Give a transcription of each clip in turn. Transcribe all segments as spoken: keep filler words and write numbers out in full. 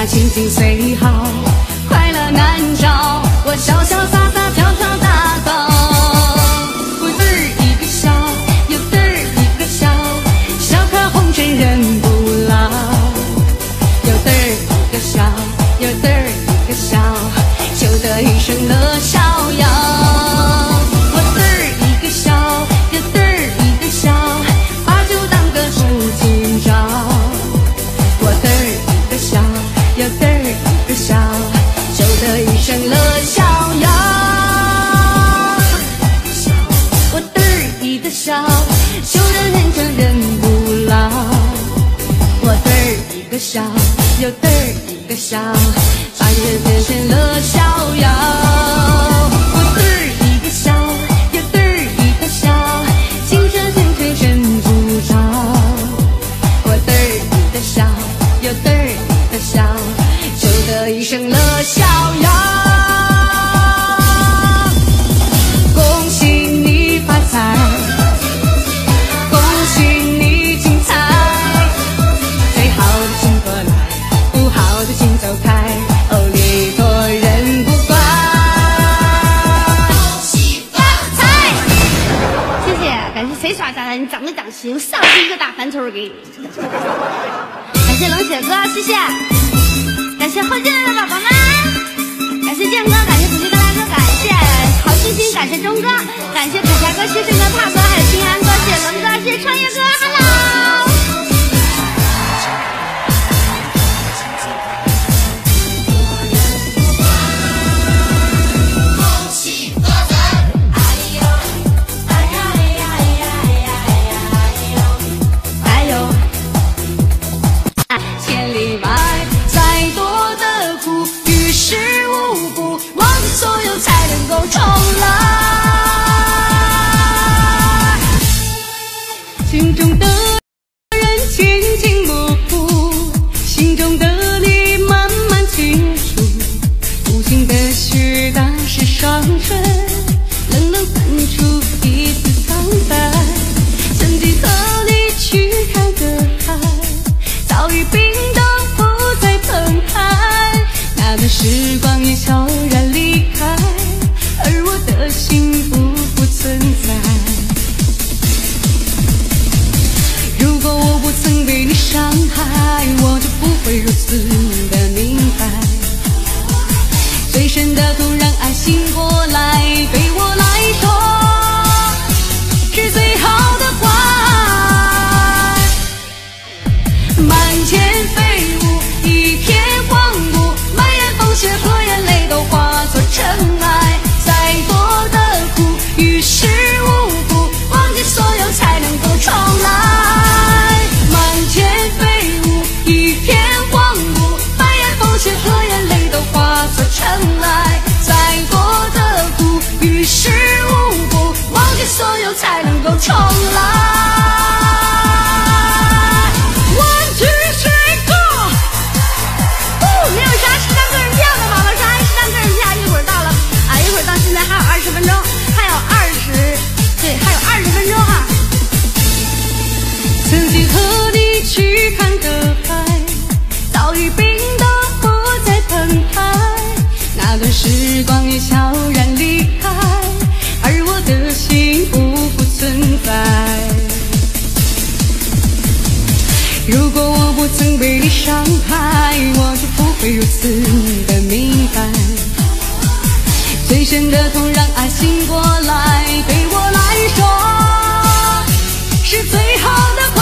那情景虽好，快乐难找。我潇潇洒洒跳跳大道，我嘚儿一个笑，又嘚儿一个笑，笑看红尘人不老。又嘚儿一个笑，又嘚儿一个笑，就得一生乐逍遥。我嘚儿一个笑，又嘚儿一个笑，把酒当歌数今朝。我嘚儿一个笑，又嘚儿一个笑，就得一生乐逍遥。我嘚儿一个笑，就得人生人不老。我嘚儿一个笑，又嘚儿一个笑，把人变成乐逍遥。我嘚儿一个笑，又嘚儿一个笑，青春青春真不着。我嘚儿一个笑，又嘚儿一个笑，就得一生乐逍遥。恭喜你发财，恭喜你精彩，最好的请过来，不好的请走开，哦，礼多人不怪。恭喜发财！谢谢，感谢谁刷下来？你长没长心？我上去一个大反抽给你。感谢冷血哥，谢谢。感谢后进来的宝宝们，感谢建哥，感谢土地哥大哥，感谢好心心，感谢钟哥，感谢可侠哥、谢胜哥、帕哥，还有平安哥，谢谢龙哥，谢谢创业哥 ，Hello。恭喜发财！哎呦，哎呀哎呀哎呀哎呀哎呦，哎呦，千里外再多的苦，于事无补，忘记所有才能够重来。心中的人渐渐模糊，心中的你慢慢清楚，无情的雪打湿双唇，冷冷泛出一丝苍白。曾经和你去看的海，早已冰冻不再澎湃，那段时光也悄然离开，而我的幸福不存在。如果我不曾被你伤害，我就不会如此的明白，最深的痛让爱醒过来，对我来说是最好的坏。满天飞舞，一片荒芜，满眼风雪和眼泪都化作尘埃。再多的苦，于事无补，忘记所有才能够重来。满天飞舞，一片荒芜，满眼风雪和眼泪都化作尘埃。再多的苦，于事无补，忘记所有才能够重来。现在还有二十分钟，还有二十，对，还有二十分钟啊！曾经和你去看的海，早已冰冻不再澎湃，那段时光也悄然离开，而我的幸福不存在。如果我不曾被你伤害，我就不会如此的明白，最深的痛让爱醒过来，对我来说是最好的快。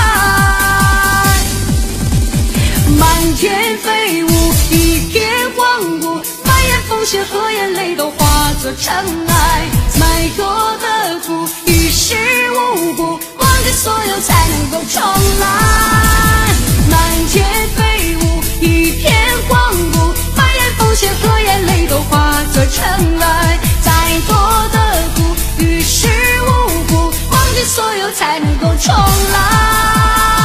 满天飞舞，一片荒芜，满眼风雪和眼泪都化作尘埃。再多的苦，于事无补，忘记所有才能够重来。满天飞舞，一片荒芜，满眼风雪和眼泪都化作尘埃。再多的苦，于事无补，忘记所有才能够重来。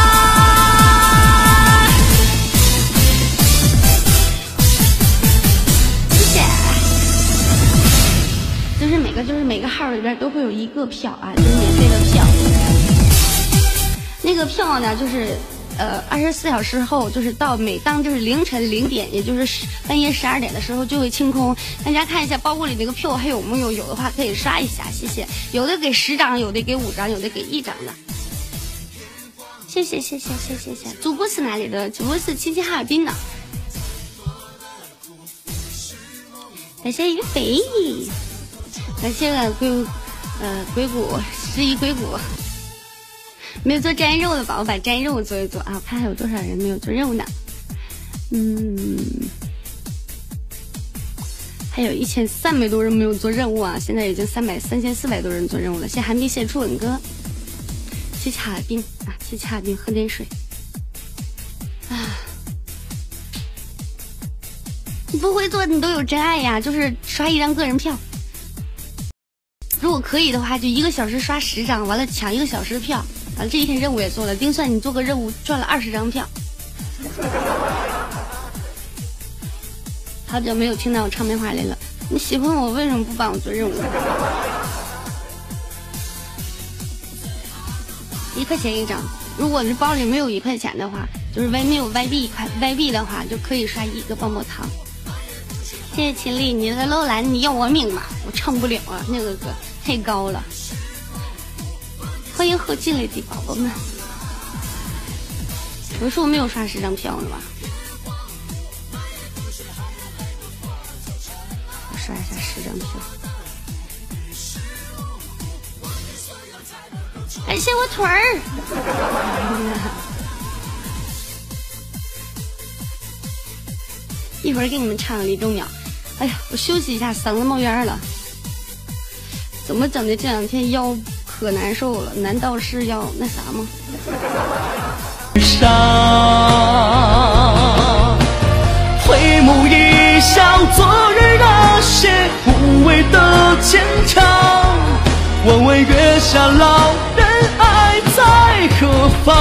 谢谢。就是每个就是每个号里边都会有一个票啊，就是免费的票。那个票呢，就是呃二十四小时后，就是到每当就是凌晨零点，也就是半夜十二点的时候就会清空。大家看一下包裹里那个票还有没有，有的话可以刷一下，谢谢。有的给十张，有的给五张，有的给一张的。谢谢谢谢谢谢谢。主播是哪里的？主播是亲戚哈尔滨的。感谢于北，感谢硅呃硅谷十一硅谷。没有做粘肉的吧，我把粘肉做一做啊！我看还有多少人没有做任务呢？嗯，还有一千三百多人没有做任务啊！现在已经三百三千四百多人做任务了。谢谢寒冰，谢谢初吻哥，谢谢哈尔滨啊！谢谢哈尔滨，喝点水啊！你不会做，你都有真爱呀！就是刷一张个人票，如果可以的话，就一个小时刷十张，完了抢一个小时的票。完了这一天任务也做了，丁算你做个任务赚了二十张票。好久没有听到我唱片话来了，你喜欢我为什么不帮我做任务？一块钱一张，如果是包里没有一块钱的话，就是外没有外币一块外币的话，就可以刷一个棒棒糖。谢谢秦丽，你的楼兰你要我命吧，我唱不了啊，那个歌太高了。欢迎后进来的宝宝们，我说我没有刷十张票了吧？我刷一下十张票。感谢我腿儿。一会儿给你们唱李钟鸟。哎呀，我休息一下，嗓子冒烟了。怎么整的？这两天腰可难受了，难道是要那啥吗？回眸一笑，昨日那些无谓的牵强。问问月下老人爱在何方？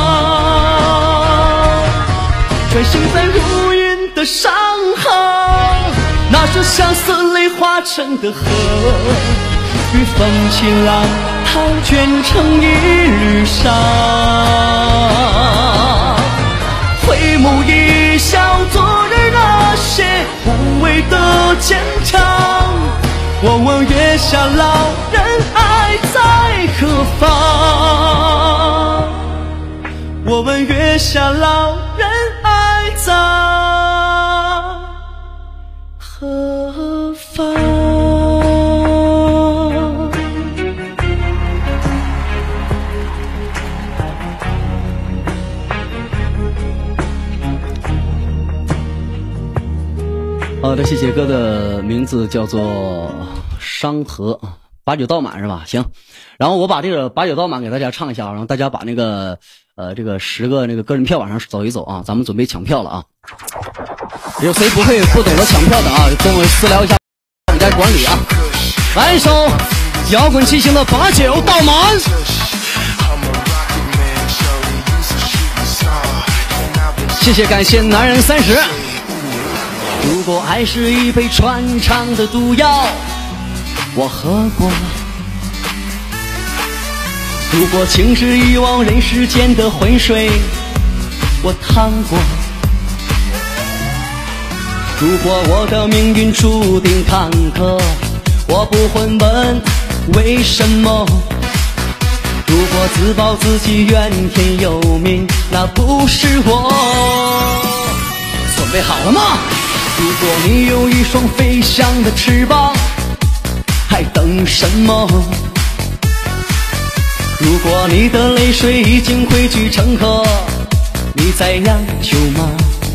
专行在如云的上行，那是相思泪化成的河。与风起浪淘卷成一缕沙，回眸一笑，昨日那些无谓的坚强。我问月下老人爱在何方？我问月下老人爱在何方？ 好的，谢谢哥的名字叫做商河，把酒倒满是吧？行，然后我把这个把酒倒满给大家唱一下，然后大家把那个呃这个十个那个个人票往上走一走啊，咱们准备抢票了啊！有谁不会不懂得抢票的啊？跟我私聊一下我们家管理啊！来一首摇滚气息的把酒倒满。谢谢，感谢男人三十。如果爱是一杯穿肠的毒药，我喝过；如果情是一汪人世间的浑水，我趟过；如果我的命运注定坎坷，我不会问为什么；如果自暴自弃怨天尤命，那不是我。准备好了吗？如果你有一双飞翔的翅膀，还等什么？如果你的泪水已经汇聚成河，你在央求吗？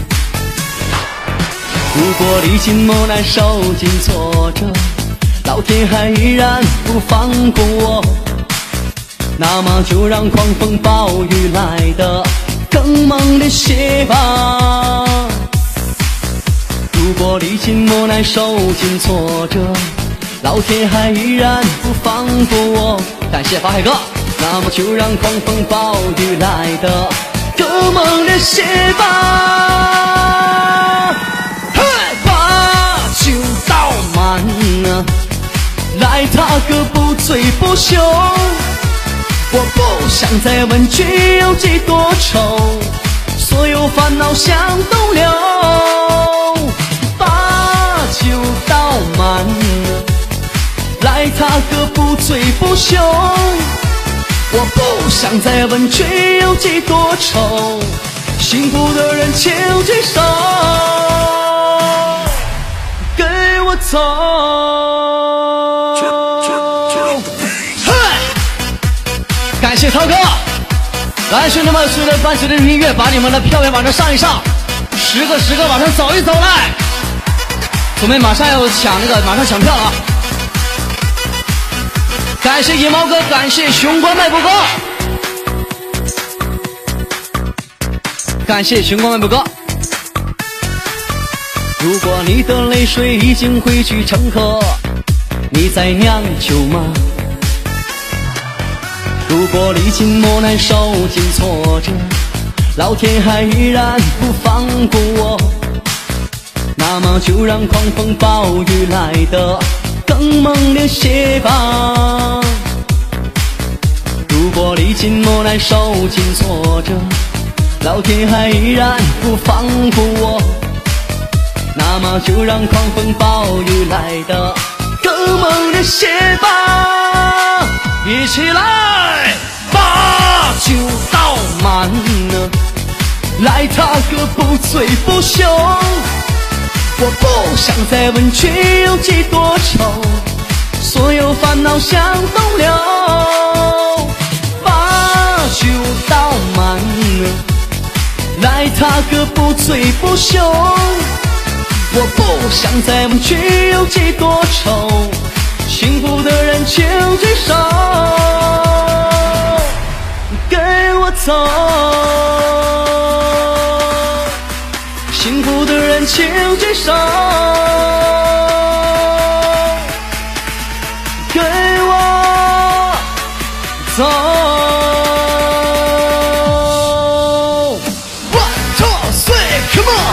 如果历尽磨难受尽挫折，老天还依然不放过我，那么就让狂风暴雨来得更猛烈些吧。如果历尽磨难受尽挫折，老天还依然不放过我，感谢法海哥，那么就让狂风暴雨来得更猛烈些吧。嘿，把酒倒满啊，来他个不醉不休，我不想再问君有几多愁， 所有烦恼向东流，把酒倒满，来他个不醉不休。我不想再问君有几多愁，幸福的人请举手，给我走。感谢涛哥，来兄弟们，随着伴随着音乐，把你们的票票往上上一上，十个十个往上走一走来，准备马上要抢那个，马上抢票了啊！感谢野猫哥，感谢雄关迈步哥，感谢雄关迈步哥。如果你的泪水已经汇聚成河，你在酿酒吗？如果历经磨难，受尽挫折，老天还依然不放过我，那么就让狂风暴雨来得更猛烈些吧。如果历经磨难，受尽挫折，老天还依然不放过我，那么就让狂风暴雨来得更猛烈些吧。一起来，把酒倒满了，来他个不醉不休。我不想再问君有几多愁，所有烦恼向东流，把酒倒满了，来他个不醉不休。我不想再问君有几多愁，幸福的人请举手，给我走。幸福的人请举手，给我走。One two three, come on！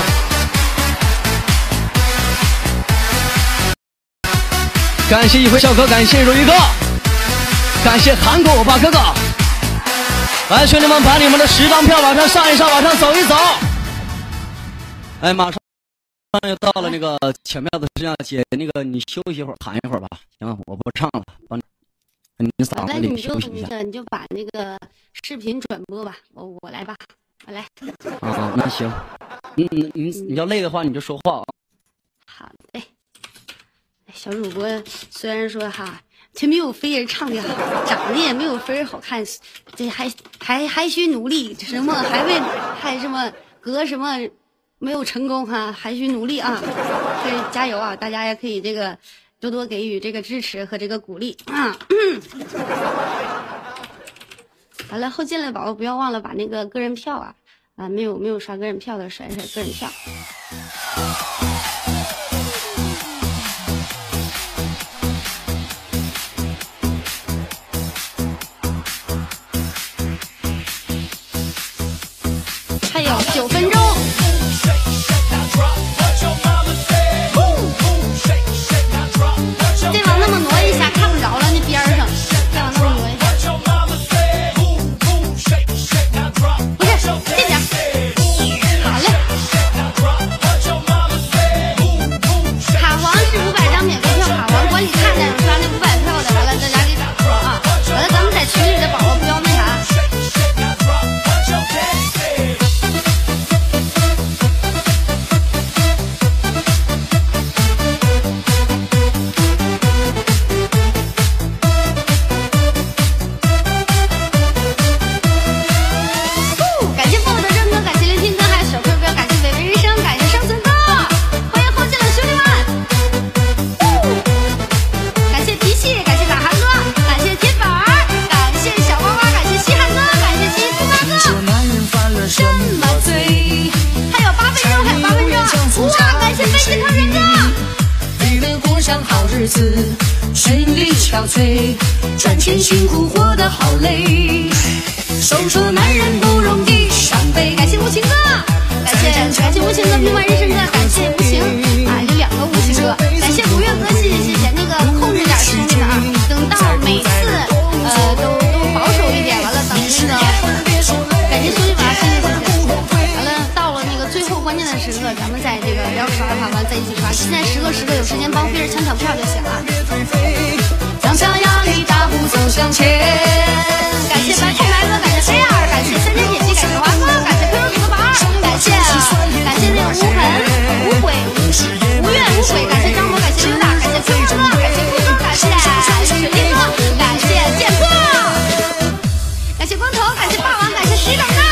感谢一回小哥，感谢如意哥，感谢韩国欧巴哥哥。来，兄弟们，把你们的十张票往上上一上，往上走一走。哎，马上又到了那个抢票的时间，姐，那个你休息一会儿，喊一会儿吧，行吧，我不唱了，帮你你嗓子里休息一下。 你就把那个视频转播吧，我我来吧，我来。 啊，那行，你你你你要累的话你就说话啊。 好嘞。小主播虽然说哈，却没有飞儿唱的好，长得也没有飞儿好看，这还还还需努力，什么还为还什么隔什么没有成功哈，还需努力啊！所以加油啊！大家也可以这个多多给予这个支持和这个鼓励啊！好了，后进来宝宝不要忘了把那个个人票啊啊没有没有刷个人票的甩甩个人票。还有九分钟。再往那么挪一下，看不着了，那边上。再往那么挪一下。不是，这边。好嘞。卡皇是五百张免费票，卡皇管理看见刷那五百票的，完了大家给打错啊！完了，咱们在群里的宝宝不要那啥。 心力憔悴，赚钱辛苦活得好累，手说男人不容易，伤悲。感谢无情哥，感谢感谢无情哥，平凡人生哥，感谢无情啊，有两个无情哥，感谢古月哥，谢谢谢谢，那个控制点兄弟们啊，等到每次呃都都保守一点，完了等那个感谢兄弟们，谢谢谢谢，完了帮飞着抢抢票就行了。 放下压力，大步走向前。 感谢白空白哥，感谢飞儿，感谢三千姐姐，感谢华哥，感谢 Q Q 组的宝二，感谢感谢那个无痕、无悔、无怨无悔，感谢张博，感谢溜达，感谢春哥，感谢顾哥，感谢雪莉哥，感谢剑破，感谢光头，感谢霸王，感谢石等的。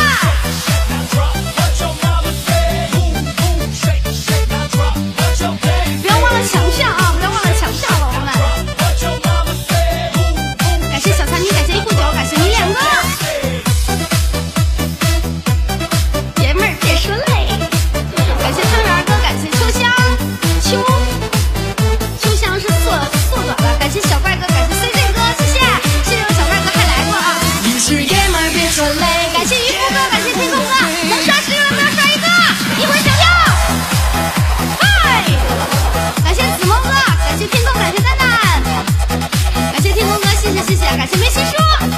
不要忘了强项啊！不要忘了强项，宝宝们。感谢小残妮，感谢一壶酒，感谢你两个。爷们儿别说累。感谢汤圆哥，感谢秋香，秋秋香是缩缩短了。感谢小怪哥，感谢 C J 哥，谢谢谢谢我小怪哥还来过啊。 你是爷们儿别说累。 感谢渔夫哥，感谢天空哥，能刷十个人不要刷一个，一回抢票。嗨，感谢子萌哥，感谢天空，感谢蛋蛋，感谢天空哥，谢谢谢谢，感谢梅西叔。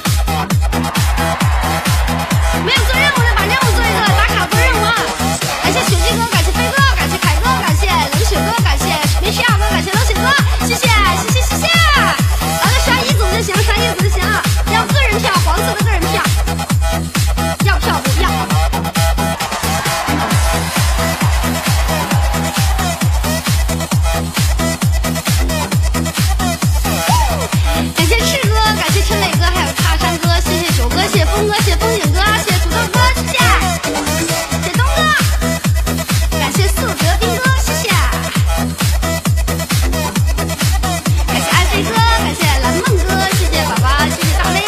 没有做任务的把任务做一个，打卡做任务啊！感谢雪姬哥，感谢飞哥，感谢凯哥，感谢冷血哥，感谢梅西亚哥，感谢冷血哥，谢谢谢谢谢谢。咱们刷一组就行，刷一组就行，要个人票，黄色的个人票，要票不要。感谢赤哥，感谢陈磊哥，还有踏山哥，谢谢九哥，谢谢峰哥，谢谢风景哥，谢谢土豆哥，谢谢，谢谢东哥，感谢素德兵哥，谢谢，感谢爱飞哥，感谢蓝梦哥，谢谢宝宝，谢谢大雷，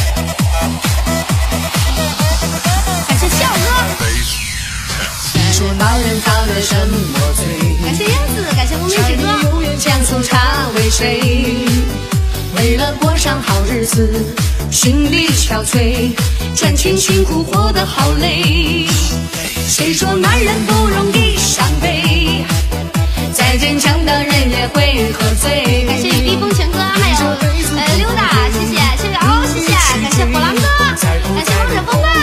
感谢笑哥， 说男人他的什么罪？ 感谢英子，感谢无名指哥， 将从茶为谁？为了过上好日子，心力憔悴，赚钱辛苦活得好累。谁说男人不容易伤悲？再坚强的人也会喝醉。 感谢避风泉哥，还有呃溜达，谢谢谢谢敖，谢谢感谢火狼哥，感谢王者风范。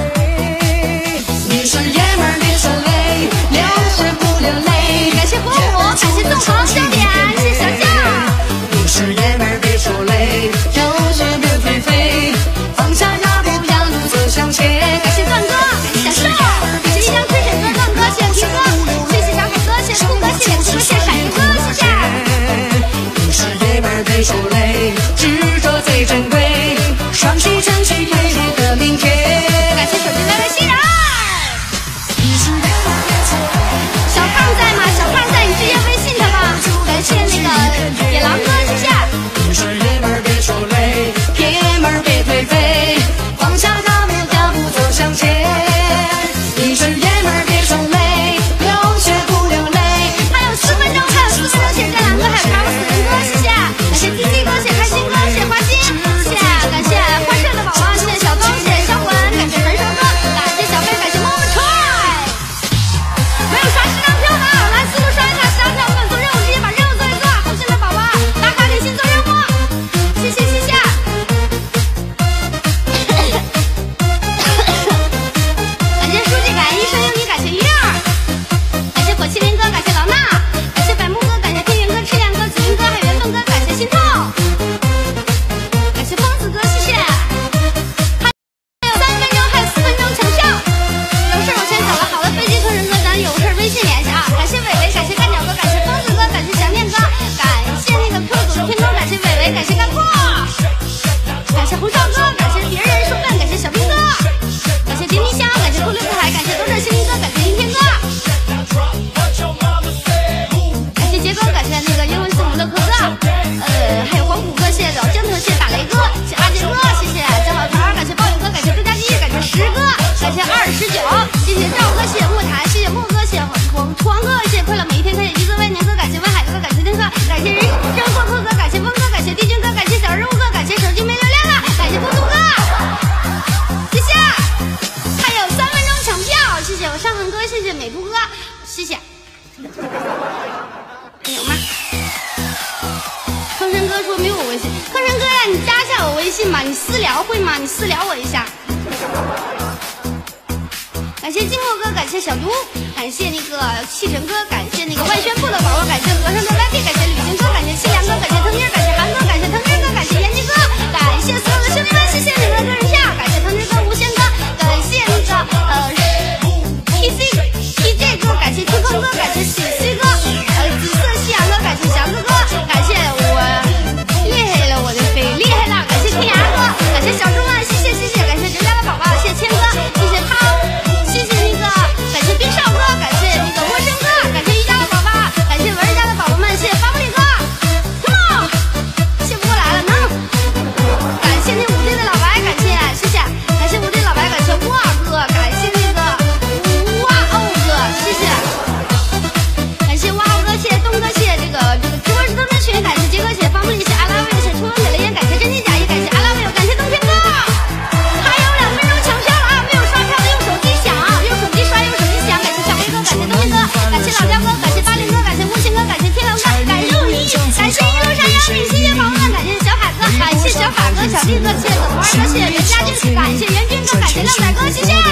你是爷们儿别说累，流血不流泪。 感谢火舞，感谢纵横焦点，谢谢小将。 你是爷们儿别说累，流血别颓废，放下压力，大步走向前。 感谢段哥，感谢小瘦，感谢一江推水哥，段哥，谢谢皮哥，谢谢小海哥，谢谢酷哥，谢谢酷哥，谢谢闪鱼哥，谢谢。 你是爷们儿别说累，执着最珍贵，双膝撑起美丽的明天。 感谢手机微微欣然。小胖在吗？小胖在，你直接微信他吧。感谢那个野狼哥，谢谢。 你是爷们儿别说累，爷们儿别颓废，放下大步大步走向前。你是爷们儿别说累，流血不流泪。 还有四分钟，还有四分钟，谢谢这两个，还有卡我死人哥，谢谢。感谢滴滴哥，谢谢开心哥，谢谢花心，谢谢感谢花社的宝宝，谢谢小东，谢谢小滚，感谢传说哥，感谢小飞，感谢摸摸踹。没有刷十张票的，来速度刷一下十张票，我们做任务，直接把任务做一做。好心的宝宝，打卡点心做任务，谢谢谢谢。感谢书记，感谢一生有你，感谢鱼儿，感谢火麒麟哥，感谢老衲，感谢百木哥，感谢天元哥、赤焰哥、紫云哥，还有缘分哥，感谢心痛，感谢疯子哥，谢谢。还有三分钟，还有四分钟抢票，有事我先走了。好的，飞机客人哥，咱有事微信联系啊。感谢伟伟，感谢干鸟哥，感谢疯子哥，感谢想念哥，感谢那个 Q 组的天空，感谢伟伟，感谢干货，感谢红烧哥，感谢别人说笨，感谢小兵哥，感谢迪米香，感谢酷六酷海，感谢多少星星哥，感谢阴天哥，感谢杰哥，感谢那个英文字母乐可哥，呃，还有黄虎哥，谢谢老江头，谢谢打雷哥，谢谢阿杰哥，谢谢江老头，感谢暴雨哥，感谢朱家鸡，感谢石哥，感谢二十九，谢谢赵哥，谢谢木坛，谢谢木哥，谢谢黄黄哥，谢谢快乐每一天，感谢一个万年哥，感谢威海哥，感谢天哥，感谢人生过客哥，感谢峰哥，感谢帝君哥，感谢小人物哥，感谢手机没流量了，感谢风度哥，谢谢。还有三分钟抢票，谢谢我上恒哥，谢谢美图哥，谢谢。还有吗？坑神哥说没有我微信，坑神哥呀，你加一下我微信吧，你私聊会吗？你私聊我一下。感谢寂寞哥，感谢小嘟，感感谢那个气神哥，感谢那个万宣布的宝宝，感谢和尚的来电，感谢旅行哥，感谢西凉哥，感谢腾儿，感谢韩哥，感谢腾儿哥，感谢严吉哥，感谢所有的兄弟们，谢谢你们的个人票，感谢腾儿哥、无限哥，感谢那个呃 T C T J 哥，感谢天空哥，感谢喜西哥，呃紫色夕阳哥，感谢祥哥哥，感谢我厉害了，我的飞厉害了，感谢天涯哥，感谢小猪们，谢谢谢谢，感谢人家的宝宝，谢谢谦哥，谢谢涛，谢谢那个感谢冰少哥，感谢那个陌生哥，感谢瑜伽的宝宝，感谢文人家的宝宝们，谢谢发布里哥 ，come on， 谢不过来了呢，感谢那五 D 的老白，感谢谢谢，感谢五 D 老白，感谢哇哥，感谢那个哇哦哥，谢谢，感谢哇哦哥，谢谢东哥，谢谢这个这个直播室东哥群，感谢杰哥，谢谢方布里，谢谢阿拉维，谢谢初风美了烟，感谢真金假意，感谢阿拉维，感谢冬天哥，还有两分钟抢票了啊！没有刷票的用手机抢，用手机刷，用手机抢，感谢小飞哥，感谢冬天哥，感谢老焦哥，感谢八零哥，感谢木星哥，感谢天狼哥，感谢陆一，感谢一路上有你，谢谢宝宝们，感谢小海哥，感谢小海哥，小弟哥，谢谢总二哥，谢谢袁家军，感谢袁军哥，感谢靓仔哥，谢谢。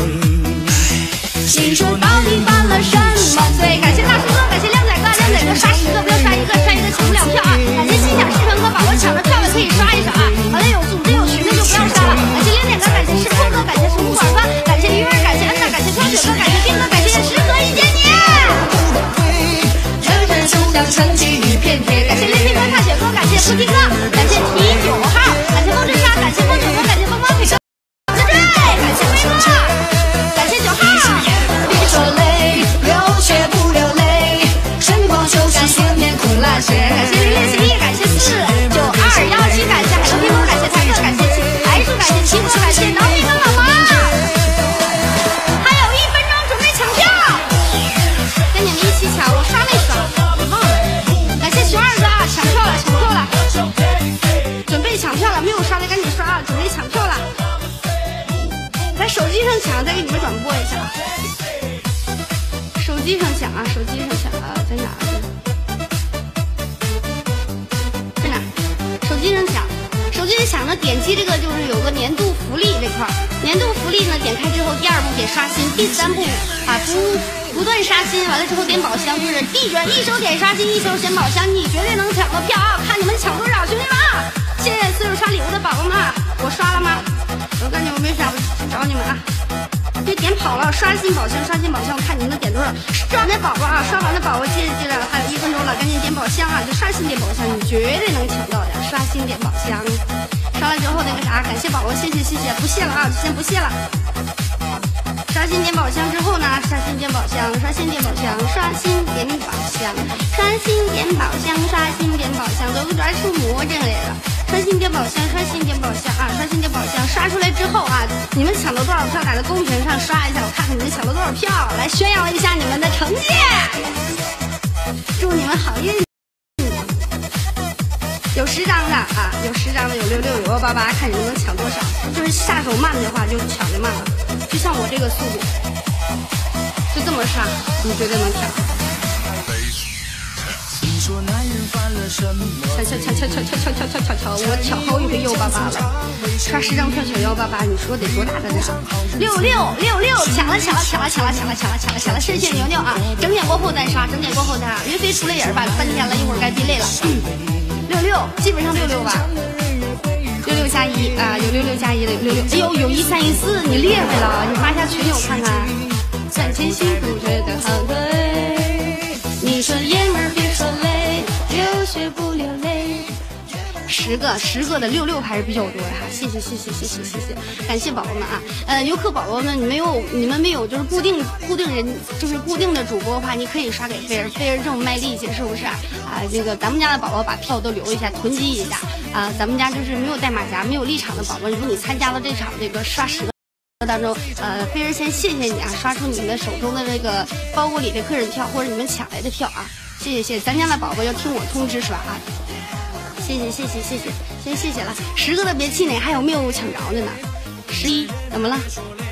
你说到底犯了什么罪？感谢大叔哥，感谢靓仔哥，靓仔哥刷十个不要刷一个，刷一个抢不了票啊！感谢心想视频哥，宝宝抢着票的可以刷一刷啊！好了，有组织有群的就不要刷了。感谢零点哥，感谢石头哥，感谢石木管哥，感谢鱼儿，感谢恩娜，感谢双雪哥，感谢兵哥，感谢石河一见你。人人都想撑起一片天，感谢连天哥、踏雪哥，感谢菩提哥，感谢提九号，感谢风之沙，感谢风九哥，感谢风光腿哥，感谢感谢飞哥，感谢九号。说累，流血不流泪，晨光就是思念苦辣血。感谢零零七一，感谢四九二幺七，感谢海豚冰峰，感谢泰克，感谢白树，感谢齐哥，感谢挠皮哥老王。还有一分钟，准备抢票，跟你们一起抢，我刷没刷？我忘了。感谢熊二哥啊，抢票了，抢票了，准备抢票了，没有刷的赶紧刷啊，准备抢票了。在手机上抢，再给你们转播一下。手机上抢啊，手机上抢啊，在哪儿呢？在哪儿？手机上抢，手机上抢呢，点击这个就是有个年度福利这块儿，年度福利呢，点开之后，第二步点刷新，第三步啊不不断刷新，完了之后点宝箱，就是一转一手点刷新，一手选宝箱，你绝对能抢到票啊！看你们抢多少，兄弟们啊！谢谢所有刷礼物的宝宝们，我刷了吗？我感觉我没刷，我找你们啊！别点跑了，刷新宝箱，刷新宝箱，我看你们能点多少。刷完的宝宝啊，刷完的宝宝，记着记着，还有一分钟了，赶紧点宝箱啊！就刷新点宝箱，你绝对能抢到的。刷新点宝箱，刷了之后那个啥，感谢宝宝，谢谢谢谢，不谢了啊，先不谢了。刷新点宝箱之后呢，刷新点宝箱，刷新点宝箱，刷新点宝箱，刷新点宝箱，刷新点宝箱，都抓出魔怔来了。刷新点宝箱，刷新点宝箱啊！刷新点宝箱，刷出来之后啊，你们抢到多少票？打在公屏上刷一下，我看看你们抢到多少票，来宣扬一下你们的成绩。祝你们好运！有十张的啊，有十张的，有六六，有幺八八，看你们能抢多少。就是下手慢的话，就抢的慢了。就像我这个速度，就这么刷，你绝对能抢。抢抢抢抢抢抢抢抢抢抢抢！我抢好几回幺八八了，刷十张票抢幺八八，你说得多大的量？六六六六，抢了抢了抢了抢了抢了抢了抢了抢了！谢谢牛牛啊！整点过后再刷，整点过后再刷。岳飞出了人吧，半天了，一会儿该地累了。六六，基本上六六吧。六六加一啊，有六六加一的有六六。哎呦，有一三一四，你厉害了！你发一下群友看看。赚钱辛苦，觉得好累。你说爷们儿别说累，流血不流泪。十个十个的六六还是比较多的哈，谢谢谢谢谢谢谢谢，感谢宝宝们啊！呃，游客宝宝们，你没有你们没有就是固定固定人就是固定的主播的话，你可以刷给菲儿，菲儿这么卖力气是不是啊？啊，这个咱们家的宝宝把票都留一下，囤积一下啊！咱们家就是没有带马甲、没有立场的宝宝，如果你参加了这场这个刷十个当中，呃，菲儿先谢谢你啊，刷出你们手中的这个包裹里的个人票或者你们抢来的票啊！谢谢谢谢，咱家的宝宝要听我通知刷啊！谢谢谢谢谢谢，先谢谢了。十个的别气馁，还有没有抢着的呢？十一怎么了？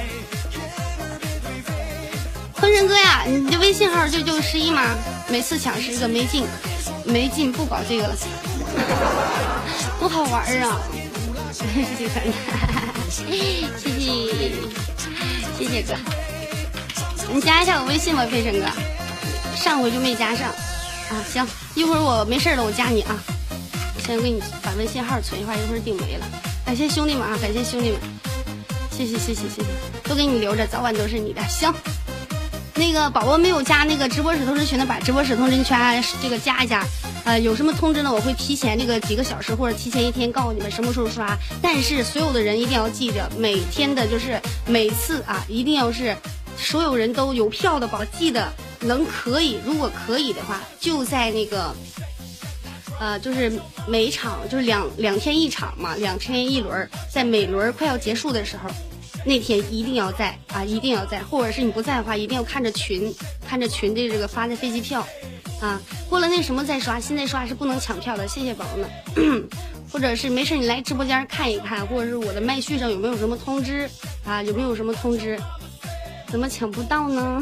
坤神哥呀，你的微信号就就十一吗？每次抢十个没进，没进不搞这个了，不好玩啊！谢谢坤，谢谢谢谢哥。 你加一下我微信吧，飞尘哥，上回就没加上啊。行，一会儿我没事了，我加你啊。我先给你把微信号存一会儿，一会儿顶没了。感谢兄弟们啊，感谢兄弟们，谢谢谢谢谢谢，都给你留着，早晚都是你的。行。那个宝宝没有加那个直播室通知群的，把直播室通知群这个加一下。呃，有什么通知呢？我会提前这个几个小时或者提前一天告诉你们什么时候刷。但是所有的人一定要记着，每天的就是每次啊，一定要是所有人都有票的宝，记得能可以，如果可以的话，就在那个呃，就是每一场就是两两天一场嘛，两天一轮，在每轮快要结束的时候。那天一定要在啊，一定要在，或者是你不在的话，一定要看着群，看着群的这个发的飞机票，啊，过了那什么再刷，现在刷是不能抢票的，谢谢宝宝们。或者是没事你来直播间看一看，或者是我的麦序上有没有什么通知啊，有没有什么通知？怎么抢不到呢？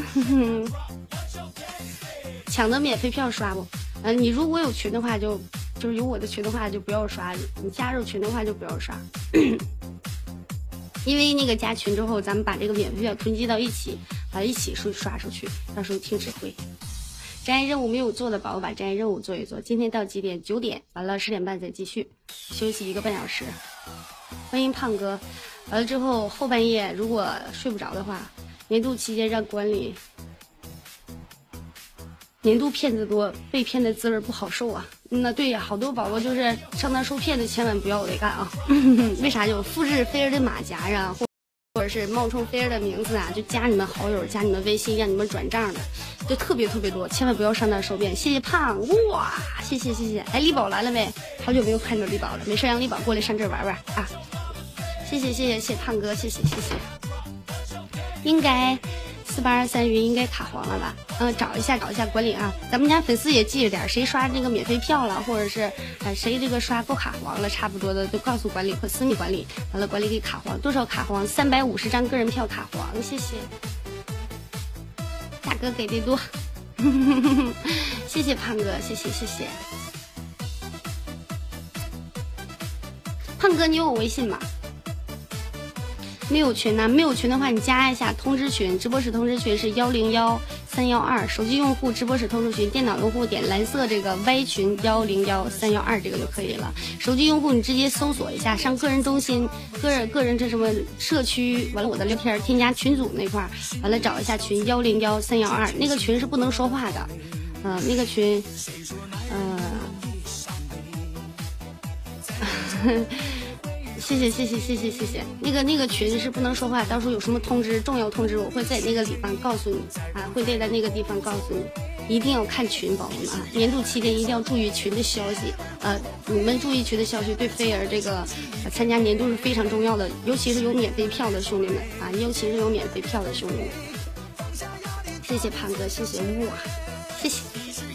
抢的免费票刷不？嗯、呃，你如果有群的话就，就是有我的群的话就不要刷，你加入群的话就不要刷。因为那个加群之后，咱们把这个免费票囤积到一起，啊，一起刷刷出去，到时候听指挥。真爱任务没有做的宝宝把真爱任务做一做。今天到几点？九点，完了十点半再继续休息一个半小时。欢迎胖哥，完了之后后半夜如果睡不着的话，年度期间让管理。年度骗子多，被骗的滋味不好受啊。那对呀，好多宝宝就是上当受骗的，千万不要得干啊。为啥？就复制菲儿的马甲啊，或或者是冒充菲儿的名字啊，就加你们好友，加你们微信，让你们转账的，就特别特别多，千万不要上当受骗。谢谢胖，哇，谢谢谢谢。哎，力宝来了没？好久没有看到力宝了，没事让力宝过来上这玩玩啊。谢谢谢谢谢谢胖哥，谢谢谢谢。应该。四八二三云应该卡黄了吧？嗯，找一下找一下管理啊，咱们家粉丝也记着点，谁刷这个免费票了，或者是呃谁这个刷够卡黄了，差不多的就告诉管理或私密管理，完了管理给卡黄多少卡黄？三百五十张个人票卡黄，谢谢大哥给的多，谢谢胖哥，谢谢谢谢胖哥，你有我微信吗？没有群呢、啊，没有群的话，你加一下通知群，直播室通知群是幺零幺三幺二，手机用户直播室通知群，电脑用户点蓝色这个 Y 群幺零幺三幺二这个就可以了。手机用户你直接搜索一下，上个人中心、个人个人这什么社区，完了我的聊天添加群组那块儿，完了找一下群幺零幺三幺二，那个群是不能说话的，呃，那个群，呃。谢谢谢谢谢谢谢谢，那个那个群是不能说话，到时候有什么通知重要通知，我会在那个地方告诉你啊，会列在那个地方告诉你，一定要看群，宝宝们啊，年度期间一定要注意群的消息，呃，你们注意群的消息，对菲儿这个、呃、参加年度是非常重要的，尤其是有免费票的兄弟们啊，尤其是有免费票的兄弟们，谢谢胖哥，谢谢哇，谢谢。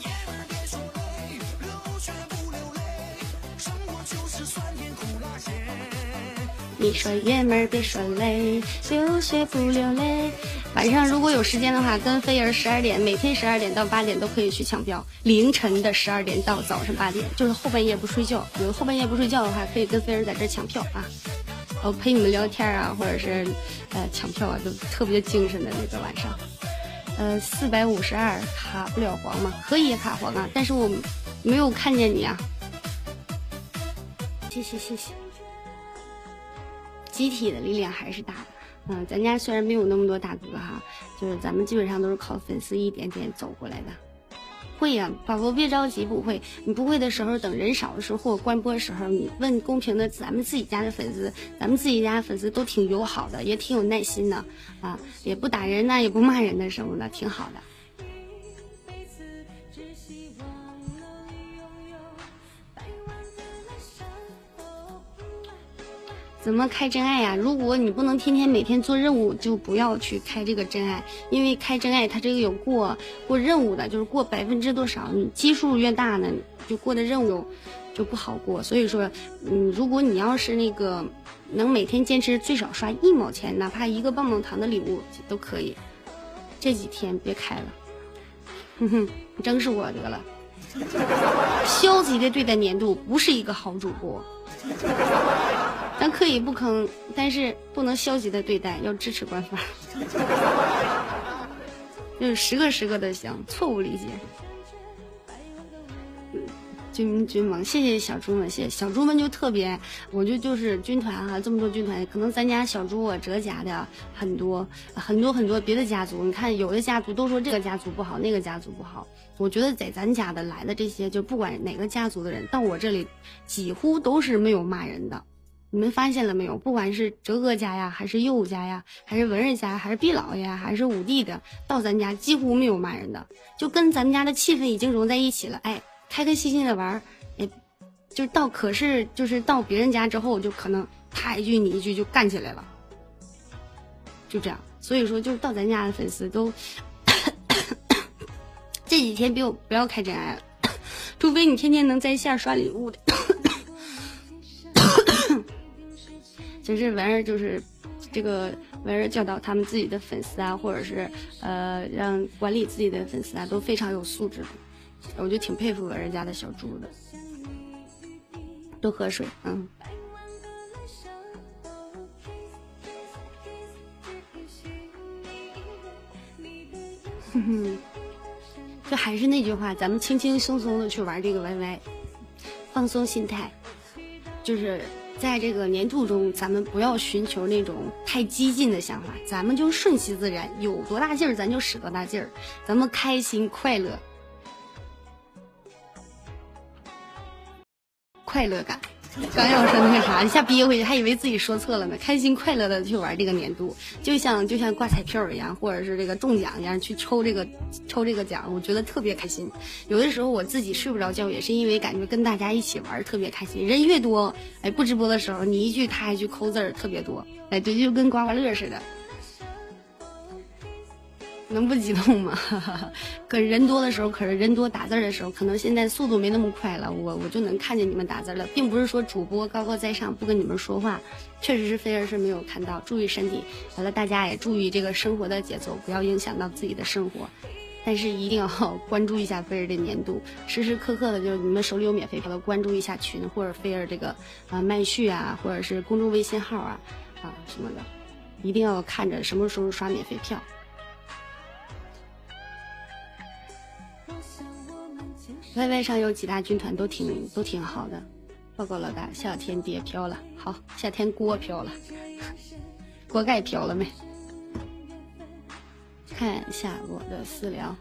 你说爷们儿别说累，流血不流泪。晚上如果有时间的话，跟菲儿十二点，每天十二点到八点都可以去抢票。凌晨的十二点到早上八点，就是后半夜不睡觉。有后半夜不睡觉的话，可以跟菲儿在这抢票啊。我陪你们聊天啊，或者是呃抢票啊，都特别精神的那个晚上。呃，四百五十二卡不了黄吗？可以卡黄啊，但是我没有看见你啊。谢谢谢谢。集体的力量还是大的，嗯，咱家虽然没有那么多大哥哈，就是咱们基本上都是靠粉丝一点点走过来的。会呀、啊，宝宝别着急，不会，你不会的时候，等人少的时候或者关播的时候，你问公屏的咱们自己家的粉丝，咱们自己家的粉丝都挺友好的，也挺有耐心的啊，也不打人呐，也不骂人的什么的，挺好的。怎么开真爱呀、啊？如果你不能天天每天做任务，就不要去开这个真爱，因为开真爱它这个有过过任务的，就是过百分之多少，你基数越大呢，就过的任务就不好过。所以说，嗯，如果你要是那个能每天坚持最少刷一毛钱，哪怕一个棒棒糖的礼物都可以，这几天别开了，哼哼，你整死我得了。消极的对待年度不是一个好主播。咱可以不坑，但是不能消极的对待，要支持官方。 就是十个十个的香，错误理解。军军盟，谢谢小猪们，谢谢小猪们就特别，我就就是军团哈、啊，这么多军团，可能咱家小猪我哲家的很多很多很多别的家族，你看有的家族都说这个家族不好，那个家族不好，我觉得在咱家的来的这些，就不管哪个家族的人到我这里，几乎都是没有骂人的。你们发现了没有？不管是哲哥家呀，还是佑家呀，还是文人家，还是毕老爷呀，还是五弟的，到咱家几乎没有骂人的，就跟咱们家的气氛已经融在一起了。哎，开开心心的玩，哎，就到可是就是到别人家之后，就可能他一句你一句就干起来了，就这样。所以说，就是到咱家的粉丝都这几天别不要开真爱了，除非你天天能在线刷礼物的。就是文儿，就是这个文儿教导他们自己的粉丝啊，或者是呃让管理自己的粉丝啊，都非常有素质的，我就挺佩服文儿家的小猪的。多喝水，嗯。哼哼，就还是那句话，咱们轻轻松松的去玩这个 Y Y， 放松心态，就是在这个年度中，咱们不要寻求那种太激进的想法，咱们就顺其自然，有多大劲儿咱就使多大劲儿，咱们开心快乐，快乐感。刚要说那个啥，一下憋回去，还以为自己说错了呢。开心快乐的去玩这个年度，就像就像挂彩票一样，或者是这个中奖一样，去抽这个抽这个奖，我觉得特别开心。有的时候我自己睡不着觉，也是因为感觉跟大家一起玩特别开心。人越多，哎，不直播的时候你一句他一句扣字儿特别多，哎，对，就跟刮刮乐似的。能不激动吗？可是人多的时候，可是人多打字的时候，可能现在速度没那么快了，我我就能看见你们打字了，并不是说主播高高在上不跟你们说话，确实是菲儿是没有看到，注意身体，完了大家也注意这个生活的节奏，不要影响到自己的生活，但是一定要关注一下菲儿的年度，时时刻刻的就是你们手里有免费票的关注一下群或者菲儿这个啊麦序啊，或者是公众微信号啊啊什么的，一定要看着什么时候刷免费票。Y Y 上有几大军团都挺都挺好的，报告老大，夏天爹飘了，好，夏天锅飘了，锅盖飘了没？看一下我的私聊。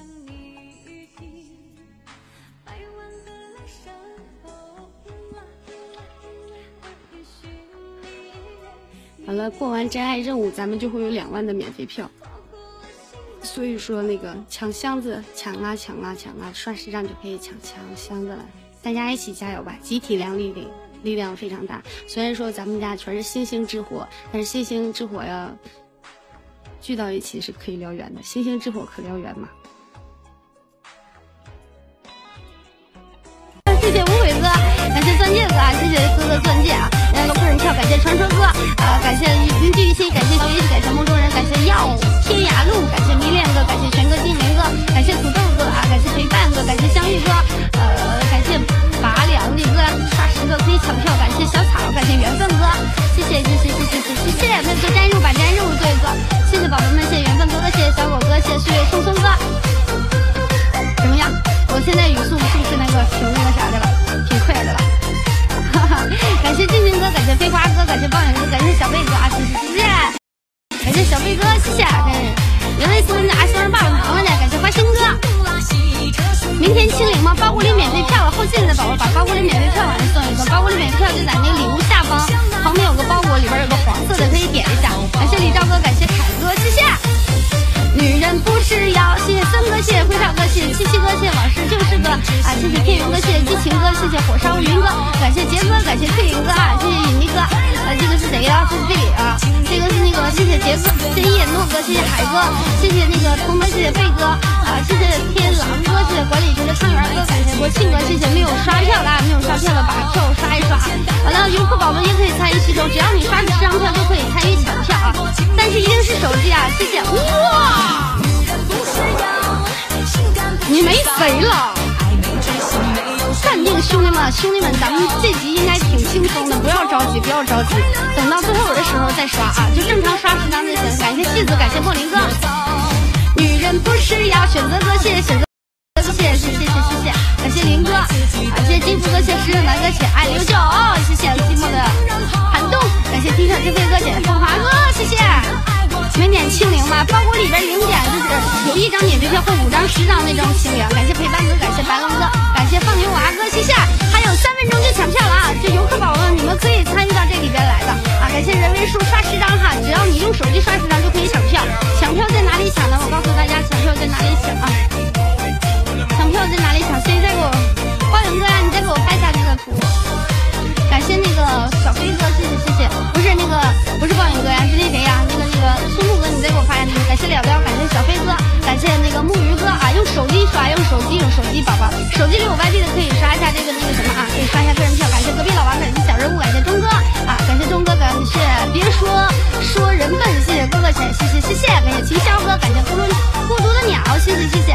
好了，过完真爱任务，咱们就会有两万的免费票。所以说那个抢箱子，抢啊抢啊抢啊，刷十张就可以抢抢箱子了。大家一起加油吧，集体量力力力量非常大。虽然说咱们家全是星星之火，但是星星之火呀聚到一起是可以燎原的，星星之火可燎原嘛。谢谢无悔哥，感谢钻戒哥，谢谢哥哥钻戒啊，感谢个人票，感谢传说哥啊，感谢云聚一心，感谢学习，感谢梦中人，感谢耀天涯路，感谢迷恋哥，感谢全哥金明哥，感谢土豆哥啊，感谢陪伴哥，感谢相遇哥，呃，感谢拔凉的哥刷十个可以抢票，感谢小草，感谢缘分哥，谢谢谢谢谢谢谢谢谢谢那个沾入把沾入对哥，谢谢宝宝们，谢谢缘分哥哥，谢谢小狗哥，谢谢岁月匆匆哥，怎么样？我现在语速是不是那个挺那个啥的了，挺快的了？哈哈，感谢静静哥，感谢飞花哥，感谢抱怨哥，感谢小贝哥啊，谢谢谢谢，感谢小贝哥，谢谢，感谢原味孙啊，生日棒糖了呢，感谢花生哥。明天清零吗？包裹里免费票，后进的宝宝把包裹里免费票往上送一个，包裹里免费票就在那个礼物下方，旁边有个包裹，里边有个黄色的，可以点一下。感谢李兆哥，感谢凯哥，谢谢。女人不是药，谢谢森哥，谢谢灰少哥，谢谢七七哥，谢谢往事就是哥啊，谢谢天云哥，谢谢激情哥，谢谢火烧云哥，感谢杰哥，感谢退云哥啊，谢谢尹力哥，啊这个是谁呀？这是贝里啊，这个是那个谢谢杰哥，谢谢叶诺哥，谢谢海哥，谢谢那个彤哥，谢谢贝哥啊，谢谢天狼哥，谢谢管理局的康源哥，感谢国庆哥，谢谢没有刷票的，没有刷票的把票刷一刷，完了优酷宝宝也可以参与其中，只要你刷十张票就可以参与抢票啊，但是一定是手机啊，谢谢哇。你没肥了，淡定兄弟们，兄弟们，咱们这集应该挺轻松的，不要着急，不要着急，等到最后的时候再刷啊，就正常刷十张就行。感谢戏子，感谢莫林哥。女人不啊，选择哥，谢谢选择哥，谢谢谢谢谢谢谢，感谢林哥，感谢金福哥，谢谢石南哥，谢谢爱刘九，谢谢寂寞的寒冬，感谢地上之飞哥，谢谢凤华哥，谢谢。没点清零吗？包裹里边零点就是有一张免费票或五张十张那种清零。感谢陪伴哥，感谢白龙哥，感谢放牛娃哥，谢谢。还有三分钟就抢票了啊！这游客宝宝们，你们可以参与到这里边来的啊！感谢人为数刷十张哈，只要你用手机刷十张就可以抢票。抢票在哪里抢呢？我告诉大家，抢票在哪里抢啊？抢票在哪里抢？谁再给我光影哥呀？你再给我拍一下这个图。感谢那个小飞哥，谢谢谢谢。不是那个不是光影哥呀，是那谁呀？那个那个松木哥，你再给我发一下那个。感谢了了，感谢小飞哥，感谢那个木鱼哥啊，用手机刷，用手机用手机宝宝，手机里有外币的可以刷一下这个那个什么啊，可以刷一下个人票。感谢隔壁老王，感谢小人物，感谢钟哥啊，感谢钟哥，感谢别说说人笨，谢谢哥哥姐，谢谢谢谢，感谢秦霄哥，感谢孤独孤独的鸟，谢谢谢谢。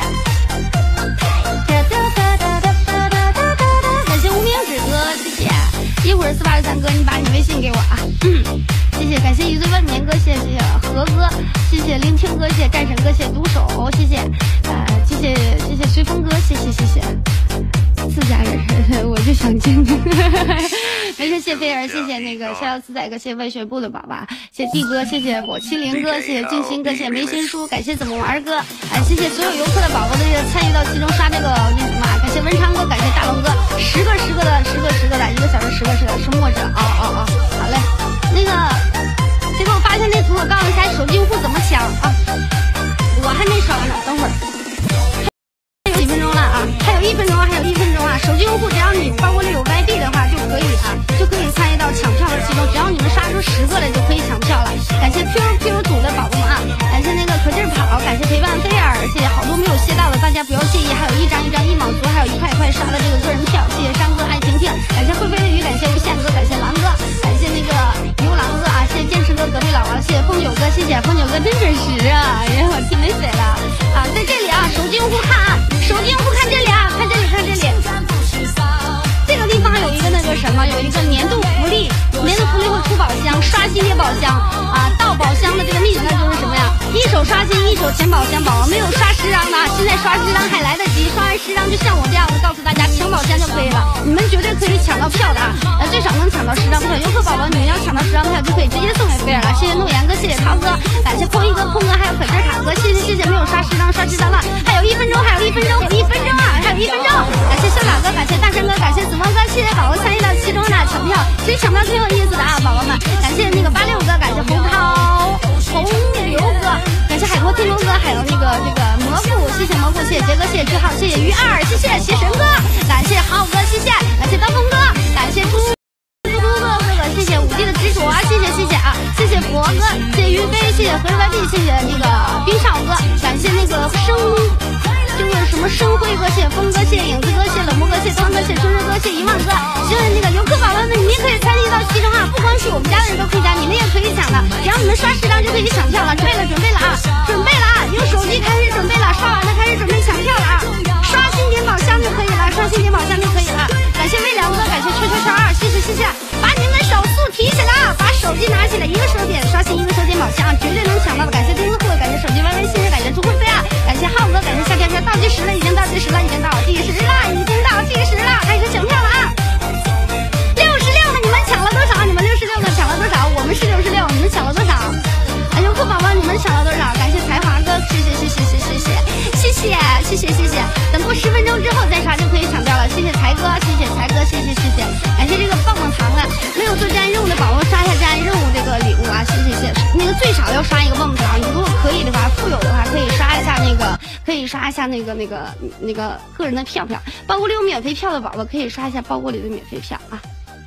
感谢无名指哥，谢谢。一会儿四八六三哥，你把你微信给我啊，嗯，谢谢，感谢一岁万年哥，谢谢谢谢何哥，谢谢聆听哥，谢谢战神哥，谢谢独手，谢谢，呃，谢谢谢谢随风哥，谢谢谢谢，自家人，我就想见你，没事，谢菲儿，谢谢那个逍遥自在哥，谢谢外学部的宝宝，谢谢地哥，谢谢我麒麟哥，谢谢静心哥，谢谢梅心叔，感谢怎么玩哥，哎，谢谢所有游客的宝宝的参与到其中刷这个那什么，感谢文昌哥，感谢大龙哥，十个十个的十个十个的，一个小时十个十个是墨者，啊啊啊，好嘞，那个谁给我发一下那图，我告诉一下手机用户怎么抢啊，我还没刷呢，等会儿。几分钟了啊，还有一分钟，还有一分钟啊！手机用户只要你包裹里有外币的话，就可以啊，就可以参与到抢票的其中。只要你们刷出十个来，就可以抢票了。感谢 Q Q 组的宝宝们啊，感谢那个可劲儿跑，感谢陪伴菲尔，谢谢好多没有谢到的，大家不要介意。还有一张一张一毛足，还有一块一块刷的这个个人票，谢谢山哥爱婷婷，感谢会飞的鱼，感谢无限哥，感谢狼哥，感谢那个牛郎哥啊，谢谢剑士哥隔壁老王，谢谢风九哥，谢谢风九哥真准时啊！哎呀，我听没水了啊，在这里啊，手机用户看啊。手机用户看这里啊，看这里，看这里，这个地方有一个那个什么，有一个年度福利，年度福利会出宝箱，刷新列宝箱啊，到宝箱的这个秘诀就是什么呀？一手刷新，一手填宝箱，宝宝没有刷十张的，现在刷十张还来得及，刷完十张就像我这样的，告诉大家抢宝箱就可以了，你们绝对可以抢到票的啊，呃，最少能抢到十张票，游客宝宝你们要抢到十张票就可以直接送给菲尔了，谢谢诺言哥，谢谢涛哥，感谢空一哥、空哥还有可劲儿卡哥，谢谢谢谢没有刷十张刷十张了，还有一分钟，还有一分钟。有一分钟啊，还有一分钟！感谢小老哥，感谢大山哥，感谢子墨哥，谢谢宝宝参与到其中的抢票，其实抢票挺有意思的啊，宝宝们！感谢那个八六哥，感谢洪涛、洪流哥，感谢海阔天龙哥，还有那个这个蘑菇，谢谢蘑菇，谢谢杰哥，谢谢志浩，谢谢鱼二，谢谢邪神哥，感谢浩哥，谢谢，感谢刀锋哥，感谢猪猪猪哥哥哥，谢谢五 G 的执着啊，谢谢谢谢啊，谢谢佛哥，谢谢于飞，谢谢回外币，谢谢那个冰少哥，感谢那个生。这个什么生辉哥，谢谢峰哥，谢谢影子哥，谢谢冷漠哥，谢谢汤哥，谢谢春春哥，谢谢一万哥，谢谢那个游客宝宝们，你们也可以参与到其中啊！不光是我们家的人都可以加，你们也可以抢的，只要你们刷十张就可以抢票了。准备了，准备了啊！准备了啊！用手机开始准备了，刷完了开始准备抢票了啊！刷新点宝箱就可以了，刷新点宝箱就可以了。感谢微凉哥，感谢圈圈圈二，谢谢谢谢，把你们手速提起来，把手机拿起来，一个手点刷新一个手点宝箱，绝对能抢到的。感谢丁子户，感谢手机歪歪，谢谢感谢朱慧飞啊，感谢浩哥，感谢夏天天。倒计时了，已经倒计时了，已经倒计时了，已经倒计时了，开始抢票了啊！六十六个，你们抢了多少？你们六十六个抢了多少？我们是六十六，你们抢了多少？哎，游客宝宝，你们抢了多少？感谢才华哥，谢谢谢谢谢谢谢谢谢谢谢谢，等过十分钟之后再刷就可以抢掉了。谢谢才哥，谢谢才哥，谢谢谢谢，感谢这个棒棒糖啊！没有做战任务的宝宝刷一下战任务这个礼物啊，谢谢谢谢。那个最少要刷一个棒棒糖，你如果可以的话，富有的话可以刷一下那个。可以刷一下那个那个那个个人的票票，包裹里有免费票的宝宝可以刷一下包裹里的免费票啊！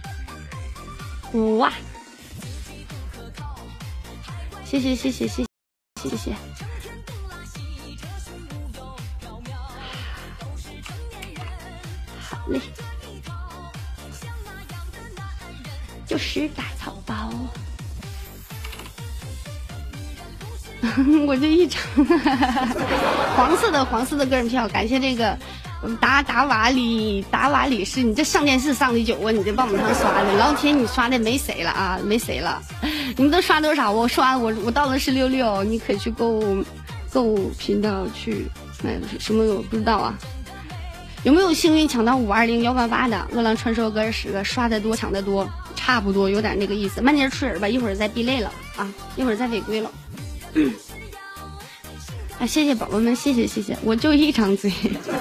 哇，谢谢谢谢谢谢谢谢，好嘞，就是大草包。我这一张黄色的黄色的个人票，感谢这个达达瓦里达瓦里是你这上电视上的久啊，你这棒棒糖刷的，老铁你刷的没谁了啊，没谁了，你们都刷多少？我刷我我到了是六六，你可以去购物购物频道去买什么我不知道啊。有没有幸运抢到五二零幺八八的？饿狼传说哥十个，刷的多抢的多，差不多有点那个意思。慢点吹耳吧，一会儿再避累了啊，一会儿再违规了。嗯啊，谢谢宝宝们，谢谢谢谢，我就一张嘴，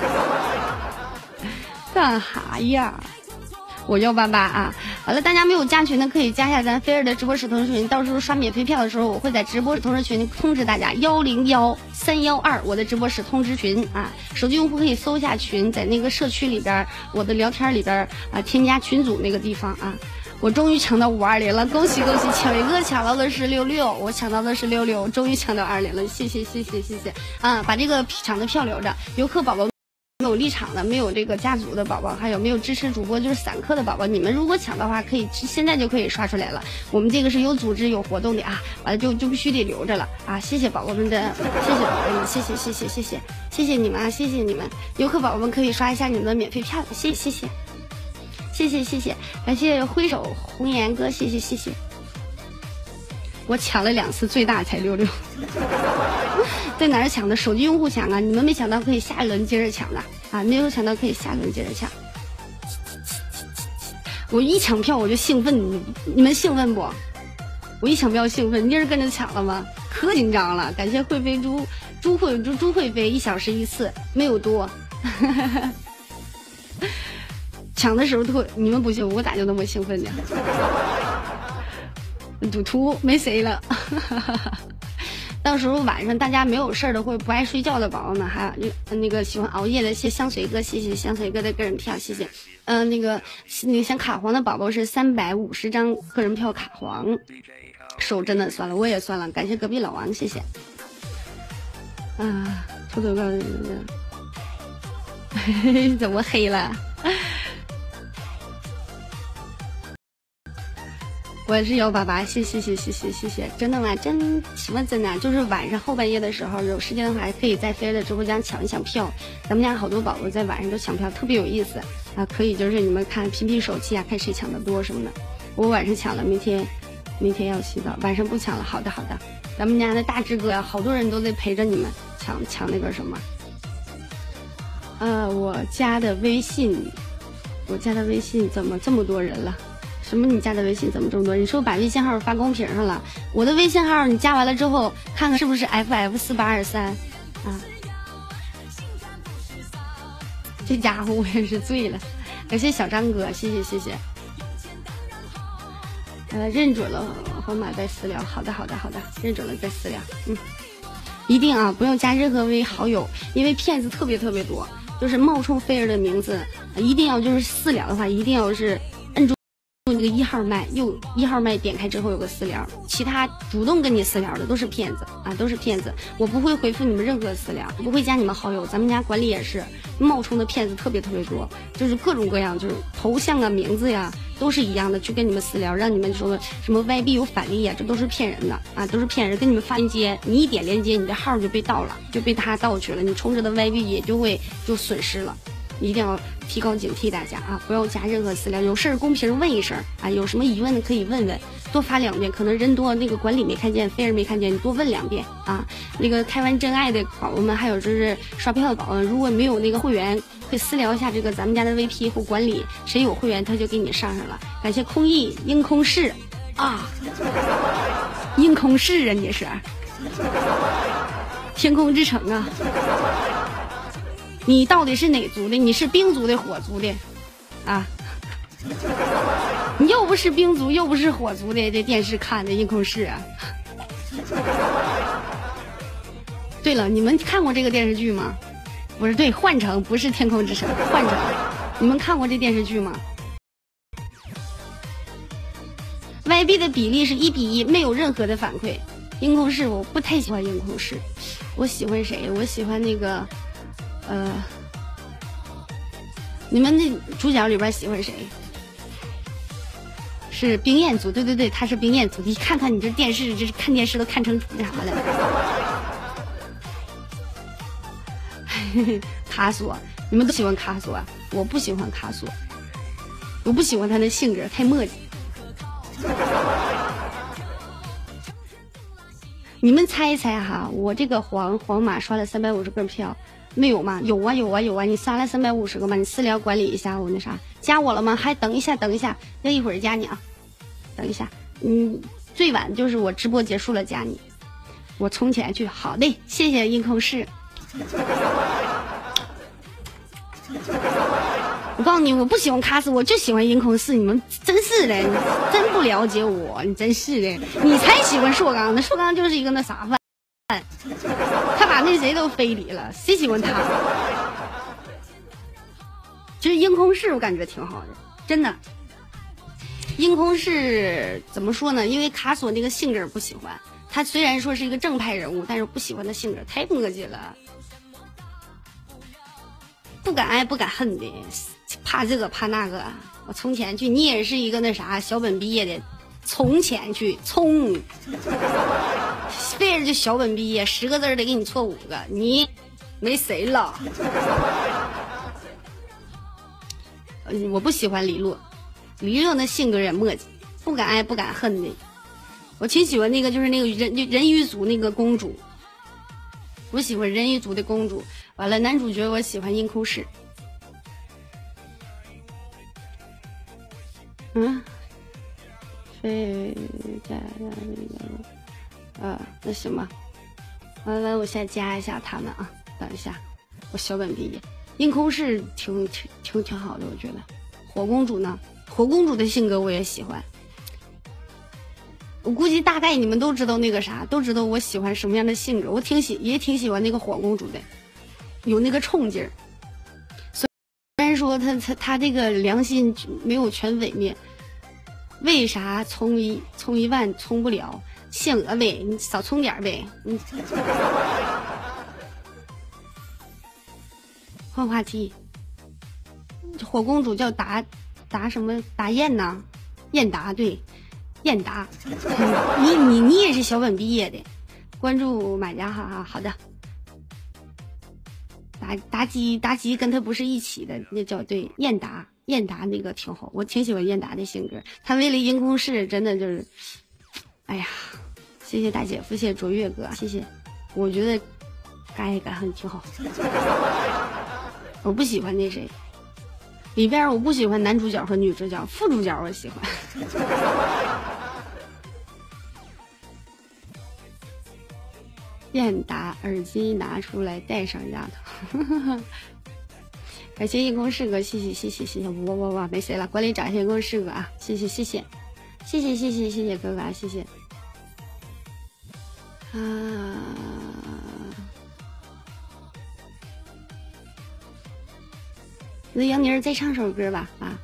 干哈呀？我幺八八啊！好了，大家没有加群的可以加一下咱菲儿的直播室同时群，到时候刷免费票的时候，我会在直播室同时群通知大家幺零幺三幺二我的直播室通知群啊。手机用户可以搜一下群，在那个社区里边，我的聊天里边啊，添加群组那个地方啊。我终于抢到五二零了，恭喜恭喜！抢一个抢到的是六六，我抢到的是六六，终于抢到二零了，谢谢谢谢谢谢啊！把这个抢的票留着，游客宝宝。没有立场的，没有这个家族的宝宝，还有没有支持主播就是散客的宝宝，你们如果抢的话，可以现在就可以刷出来了。我们这个是有组织有活动的啊，完了就就必须得留着了啊！谢谢宝宝们的，谢谢宝宝们，谢谢谢谢谢谢谢谢你们啊，谢谢你们，游客宝宝们可以刷一下你们的免费票，谢谢谢谢谢谢谢谢，感谢挥手红颜哥，谢谢谢谢。我抢了两次，最大才六六。在哪儿抢的？手机用户抢啊！你们没抢到可以下一轮接着抢的啊！没有抢到可以下一轮接着抢。我一抢票我就兴奋，你们兴奋不？我一抢票兴奋，你是跟着抢了吗？可紧张了！感谢会飞猪猪会猪猪会飞，一小时一次，没有多。抢的时候特你们不信，我咋就那么兴奋呢？赌徒没谁了。到时候晚上大家没有事的或者不爱睡觉的宝宝们，还有那个喜欢熬夜的，谢香水哥，谢谢香水哥的个人票，谢谢。嗯、呃，那个那个想卡黄的宝宝是三百五十张个人票卡黄，手真的算了，我也算了，感谢隔壁老王，谢谢。啊，偷偷告诉你，怎么黑了？我是幺八八，谢谢谢谢谢谢谢，真的吗？真什么真的？就是晚上后半夜的时候，有时间的话，还可以在菲儿的直播间抢一抢票。咱们家好多宝宝在晚上都抢票，特别有意思啊！可以就是你们看拼拼手气啊，看谁抢的多什么的。我晚上抢了，明天明天要洗澡，晚上不抢了。好的好的，咱们家的大志哥呀、啊，好多人都在陪着你们抢抢那个什么。呃，我加的微信，我加的微信怎么这么多人了？什么？你加的微信怎么这么多？你是不是把微信号发公屏上了？我的微信号你加完了之后，看看是不是 F F 四八二三啊？这家伙我也是醉了，感谢小张哥，谢谢谢谢。呃，认准了皇马再私聊，好的好的好的，认准了再私聊，嗯，一定啊，不用加任何微好友，因为骗子特别特别多，就是冒充菲儿的名字，一定要就是私聊的话，一定要是。用那个一号麦，右一号麦点开之后有个私聊，其他主动跟你私聊的都是骗子啊，都是骗子。我不会回复你们任何私聊，不会加你们好友。咱们家管理也是冒充的骗子特别特别多，就是各种各样，就是头像啊、名字呀都是一样的，去跟你们私聊，让你们说什么外币有返利啊，这都是骗人的啊，都是骗人。跟你们发链接，你一点链接，你的号就被盗了，就被他盗去了，你充着的外币也就会就损失了。一定要提高警惕，大家啊，不要加任何私聊，有事儿公屏问一声啊，有什么疑问可以问问，多发两遍，可能人多那个管理没看见，菲儿没看见，你多问两遍啊。那个开完真爱的宝宝们，还有就是刷票的宝宝们，如果没有那个会员，可以私聊一下这个咱们家的 V P 或管理，谁有会员他就给你上上了。感谢空翼鹰空市啊，鹰空市啊，你是天空之城啊。你到底是哪族的？你是冰族的，火族的，啊？你又不是冰族，又不是火族的，这电视看的硬空市啊。对了，你们看过这个电视剧吗？不是，对，幻城不是天空之城，幻城，你们看过这电视剧吗 ？Y B 的比例是一比一，没有任何的反馈。硬空市我不太喜欢硬空市，我喜欢谁？我喜欢那个。呃，你们那主角里边喜欢谁？是冰焰族，对对对，他是冰焰族。你看看你这电视，这是看电视都看成啥了？卡索，你们都喜欢卡索，我不喜欢卡索，我不喜欢他的性格，太磨叽。你们猜一猜哈，我这个皇皇马刷了三百五十个票。 没有吗？有啊有啊有啊！你刷了三百五十个吗？你私聊管理一下我那啥，加我了吗？还等一下等一下，要一会儿加你啊，等一下，嗯，最晚就是我直播结束了加你，我充钱去。好的，谢谢音控室。我告诉你，我不喜欢卡斯，我就喜欢音控室。你们真是的，你真不了解我，你真是的，你才喜欢硕刚呢。硕刚就是一个那啥饭。他把那谁都非礼了，谁喜欢他？其实鹰空室我感觉挺好的，真的。鹰空室怎么说呢？因为卡索那个性格不喜欢他，虽然说是一个正派人物，但是不喜欢他性格太磨叽了，不敢爱不敢恨的，怕这个怕那个。我充钱去，你也是一个那啥小本毕业的，充钱去充。非着就小本毕业，十个字得给你错五个，你没谁了。我不喜欢李洛，李洛那性格也磨叽，不敢爱不敢恨的。我挺喜欢那个，就是那个人人鱼族那个公主，我喜欢人鱼族的公主。完了，男主角我喜欢鹰空室。嗯，非加呃，那行吧，完了，我先加一下他们啊，等一下，我小本毕业。鹰空室挺挺挺挺好的，我觉得。火公主呢？火公主的性格我也喜欢。我估计大概你们都知道那个啥，都知道我喜欢什么样的性格。我挺喜也挺喜欢那个火公主的，有那个冲劲儿。虽然说她她她这个良心没有全毁灭，为啥充一充一万充不了？限额呗，你少充点呗。你换话题，火公主叫达达什么达燕呐？燕达对，燕达。你你你也是小本毕业的，关注买家哈哈。好的，达达基达基跟他不是一起的，那叫对燕达燕达那个挺好，我挺喜欢燕达的性格。他为了鹰空室真的就是，哎呀。谢谢大姐夫，谢谢卓越哥，谢谢。我觉得敢爱敢恨挺好。我不喜欢那谁，里边我不喜欢男主角和女主角，副主角我喜欢。燕达耳机拿出来戴上，丫头。感谢叶公士哥，谢谢谢谢谢谢，哇哇哇，没谁了，管理长谢公士哥啊，谢谢谢谢谢谢谢谢谢谢哥哥，谢谢。啊，那杨妮儿再唱首歌吧啊！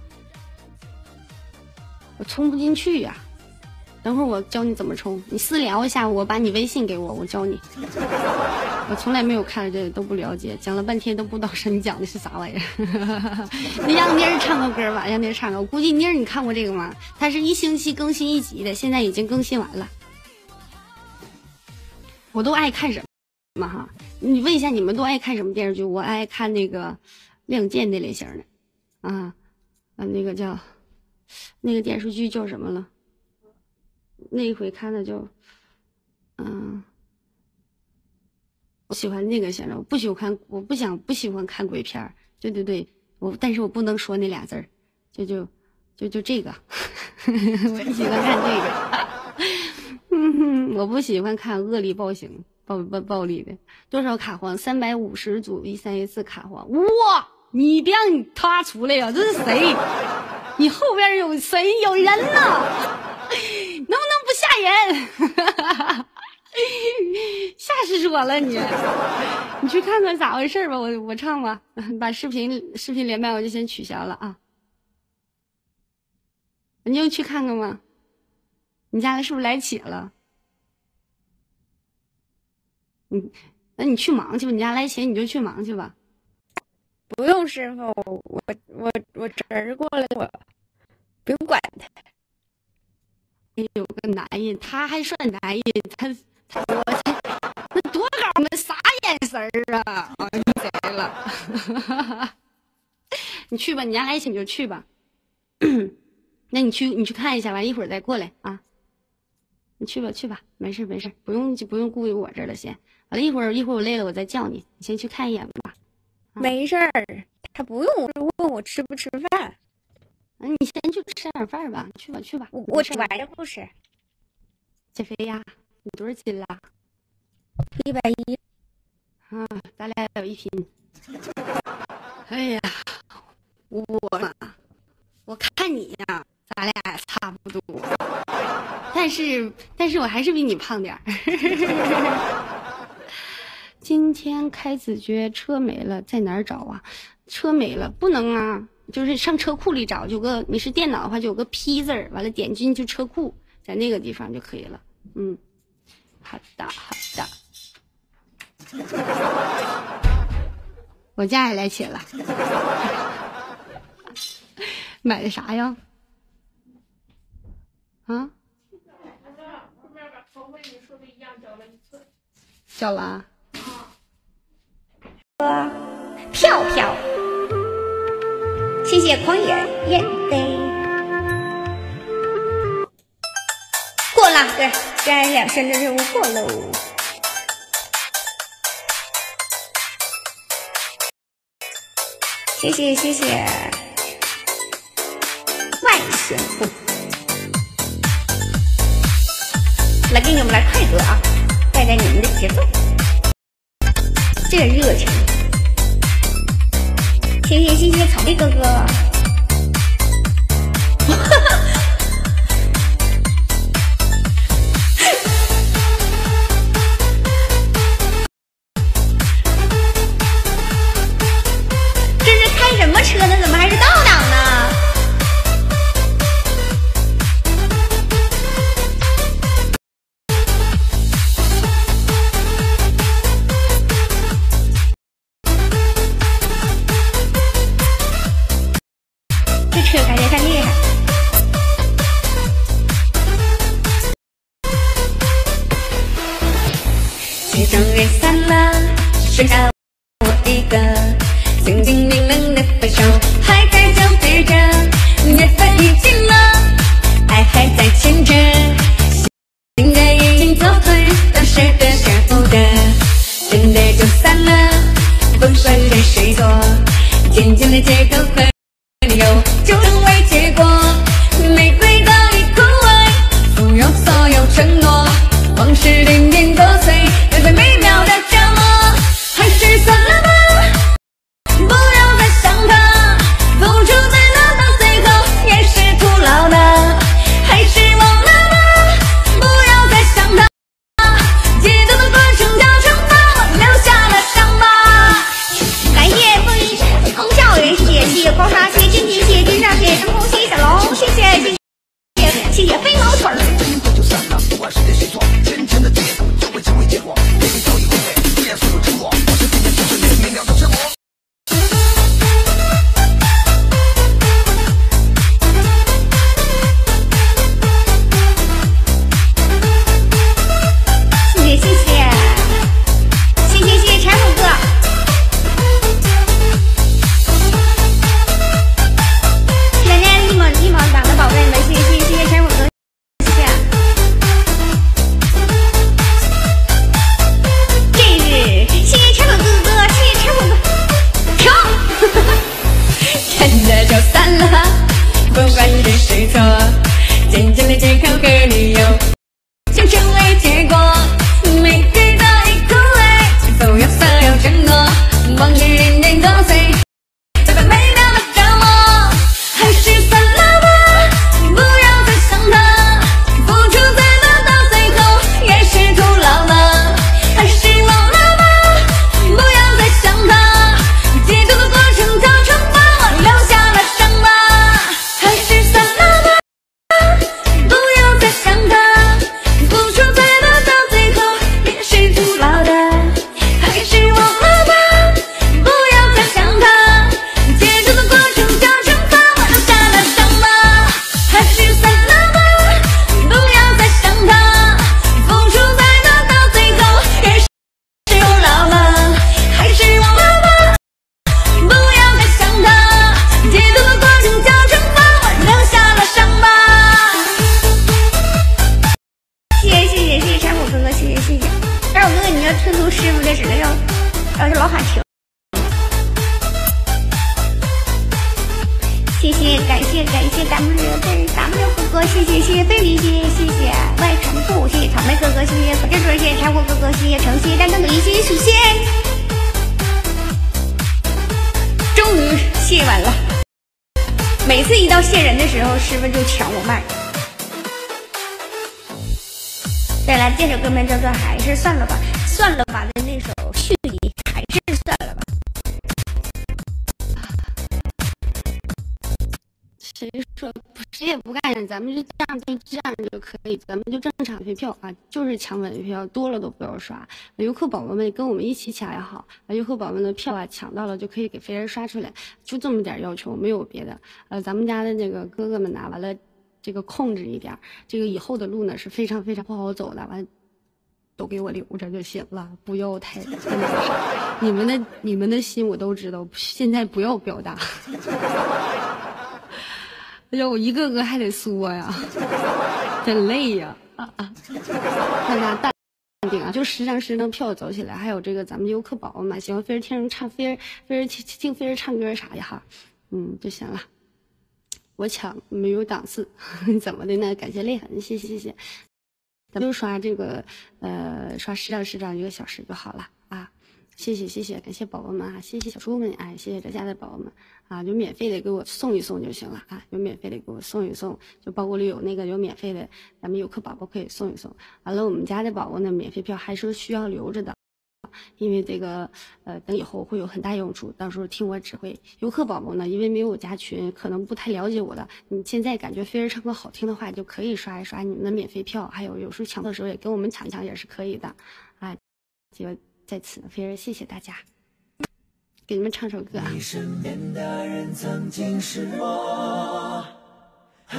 我充不进去呀、啊，等会儿我教你怎么充，你私聊一下我，把你微信给我，我教你。我从来没有看这个，都不了解，讲了半天都不知道是你讲的是啥玩意儿。那让妮儿唱个歌吧，让妮儿唱个。我估计妮儿你看过这个吗？它是一星期更新一集的，现在已经更新完了。我都爱看什么哈？你问一下你们都爱看什么电视剧？我爱看那个《亮剑》那类型的，啊啊，那个叫那个电视剧叫什么了？那一回看的就，嗯，我喜欢那个型的，我不喜欢看，我不想不喜欢看鬼片儿。对对对，我但是我不能说那俩字儿，就就就就这个，我喜欢看这个。嗯，我不喜欢看恶力暴行、暴暴暴力的。多少卡皇？三百五十组一三一四卡皇。哇！你别让他出来呀！这是谁？你后边有谁？有人呢？能不能不吓人？吓死我了你！你去看看咋回事吧。我我唱吧，把视频视频连麦我就先取消了啊。你就去看看吧。你家是不是来且了？你，那你去忙去吧。你家来且你就去忙去吧。 不用师傅，我我我侄儿过来，我不用管他。 有个男人，他还算男人，他他我那多高那啥眼神儿啊！啊，你贼了。你去吧，你家来且你就去吧。那你去你去看一下吧，一会儿再过来啊。你去吧去吧，没事没事，不用就不用顾及我这儿了，先完了一会儿一会儿我累了我再叫你，你先去看一眼吧。 没事儿，他不用问我吃不吃饭。 嗯，你先去吃点饭吧，去吧去吧。 我我吃完了不吃。 减肥呀？你多少斤了？ 一百一。 啊，咱俩有一拼。哎呀，我我看你呀，咱俩差不多，但是但是我还是比你胖点儿。今天开子爵车没了，在哪儿找啊？车没了不能啊，就是上车库里找，有个你是电脑的话就有个 P 字儿，完了点进去车库，在那个地方就可以了。嗯，好的好的。我家也来钱了。买的啥呀？啊？交了。 票票，谢谢狂野眼泪。过了，对，这两生的任务过喽。谢谢谢谢，万旋风，来给你们来快歌啊，带带你们的节奏，这个热情。谢谢谢谢草莓哥哥。什么车呢？怎么还是倒档呢？这车感觉太厉害。曲终人散了，剩下我一个。曾经冰冷的分手还在交织着，缘分已尽了，爱还在牵着，心的已经走退，当时的舍不得，真的就散了，风顺着水多，渐渐的借口和理由就成为结果，玫瑰早已枯萎，所有所有承诺，往事点点作祟，在最美妙的折磨，还是算了吧。不要再想他，付出再多到最后也是徒劳的，还是忘了吧。不要再想他，解脱的过程叫惩罚，留下了伤疤。感谢风一风校园，谢谢谢谢高沙，谢谢金鸡，谢谢金沙，谢谢深空，谢谢小龙，谢谢谢谢谢谢飞毛腿儿。渐渐的借口和理由就成为结果，玫瑰早已枯萎，所有所有承诺，往事点点作祟，这份美妙的折磨，还是算了吧。不要再想他，付出再多到最后也是徒劳了，还是忘了吧。不要再想他，解脱的过程叫惩罚，留下了伤疤，还是算了吧。不要再想他，付出再多到最后也是徒劳的，还是忘了吧。不要再想他，解脱的过程叫惩罚，留下了伤疤，还是算了吧。不要再想他，付出再多到最后也是徒劳了，还是忘了吧。不要再想他，解脱的过程叫惩罚，留下了伤疤。谢谢谢谢谢谢山虎哥哥，谢谢谢谢。山虎哥哥，你要推出师傅的，只能要要是老喊停。 谢谢，感谢感谢 W 对 W 哥哥，谢谢谢谢贝里姐，谢谢外传兔，谢谢草莓哥哥，谢谢火箭准，谢谢柴火哥哥，谢谢橙，谢谢蛋蛋等一，谢谢属仙。终于谢完了，每次一到谢人的时候，师傅就抢我麦。再来这首歌名叫做还是算了吧，算了吧的那首续集，还是算了吧。 谁说谁也不干，咱们就这样就这样就可以，咱们就正常退票啊，就是抢稳票，多了都不要刷。游客宝宝们跟我们一起抢也好，游客宝宝们的票啊抢到了就可以给飞人刷出来，就这么点要求，没有别的。呃，咱们家的那个哥哥们拿完了，这个控制一点，这个以后的路呢是非常非常不好走的，完都给我留着就行了，不要太太那个啥。你们的你们的心我都知道，现在不要表达。哎呀，我一个个还得说呀，真累呀！啊啊，大家淡定啊，就十张十张票走起来。还有这个咱们游客宝宝们喜欢飞儿听人唱飞儿飞儿听听飞儿唱歌啥的哈，嗯就行了。我抢没有档次，怎么的呢？感谢泪痕，谢谢谢谢。咱们就刷这个呃刷十张十张一个小时就好了啊。谢谢谢谢，感谢宝宝们啊，谢谢小猪们，哎，谢谢这家的宝宝们啊，就免费的给我送一送就行了啊，有免费的给我送一送，就包括里有那个有免费的，咱们游客宝宝可以送一送。完了，我们家的宝宝呢，免费票还是需要留着的，因为这个呃，等以后会有很大用处，到时候听我指挥。游客宝宝呢，因为没有加群，可能不太了解我的，你现在感觉飞儿唱歌好听的话，就可以刷一刷你们的免费票，还有有时候抢的时候也跟我们抢一抢也是可以的啊，就。在此，飞儿谢谢大家，给你们唱首歌啊。你身边的人曾经是我，啊，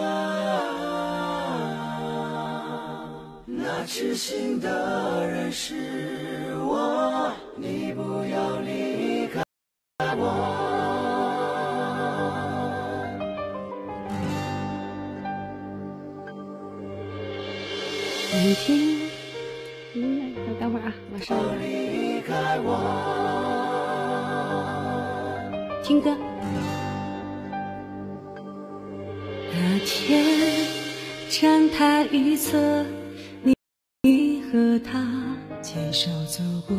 那痴心的人是我，你不要离开我。你听。嗯，等会儿啊，我上一个听歌。那天站台一侧，你和他牵手走过，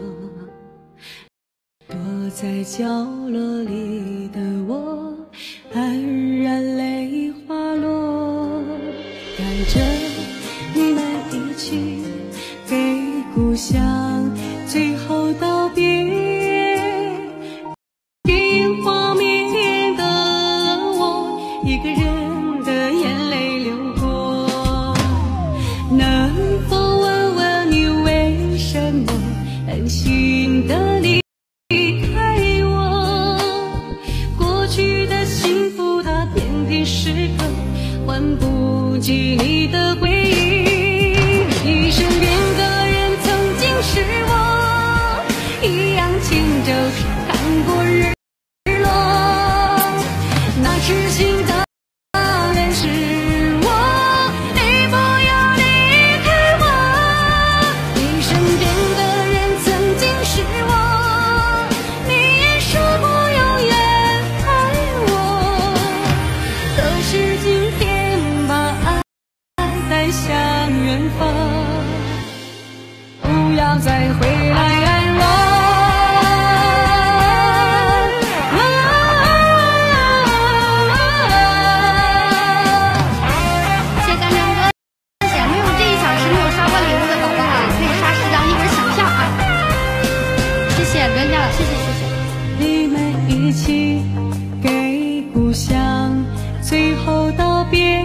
躲在角落里的我，黯然泪滑落，带着你们一起。给故乡最后道别，电话面的我，一个人的眼泪流过。能否问问你为什么狠心的离开我？过去的幸福它点滴时刻换不及你的回忆。你身边的人曾经是我，一样牵着手看过日落。那痴心的人是我，你不要离开我。你身边的人曾经是我，你也说过永远爱我。可是今天把爱带向远方。不要再回来安乐。谢谢干成哥，谢谢没有这一小时没有刷过礼物的宝宝啊，可以刷十张，一会儿抢票啊。谢谢别家了，谢谢谢谢。你们一起给故乡最后道别，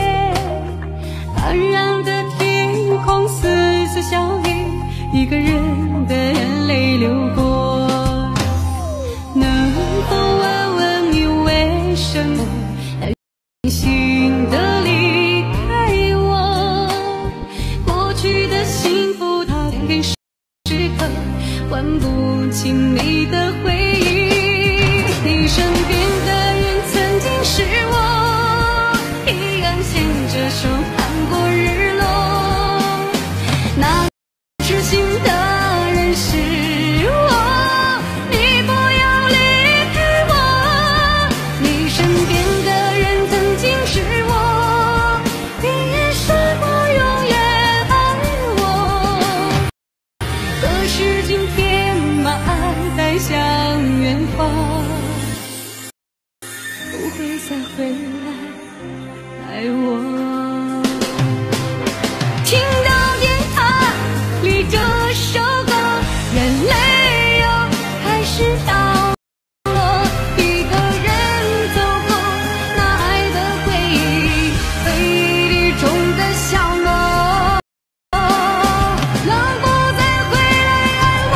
安然的天空丝丝小雨。一个人的眼泪流过，能否问问你为什么狠心的离开我？过去的幸福它给时刻换不清你的回忆。你身边的人曾经是我，一样牵着手看过日落。那痴心的人是我。 方，不会再回来爱我。听到电台里这首歌，眼泪又开始倒落，一个人走过那爱的回忆，回忆里中的小诺，能不再回来爱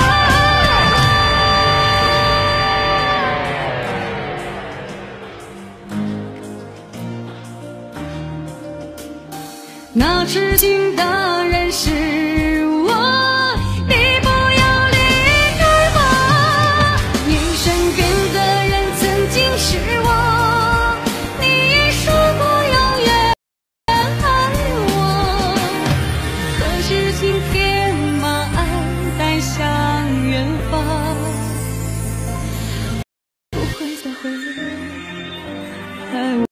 我。那痴情的人是我，你不要离开我。你身边的人曾经是我，你也说过永远爱我。可是今天马鞍带向远方，不会再回来爱我。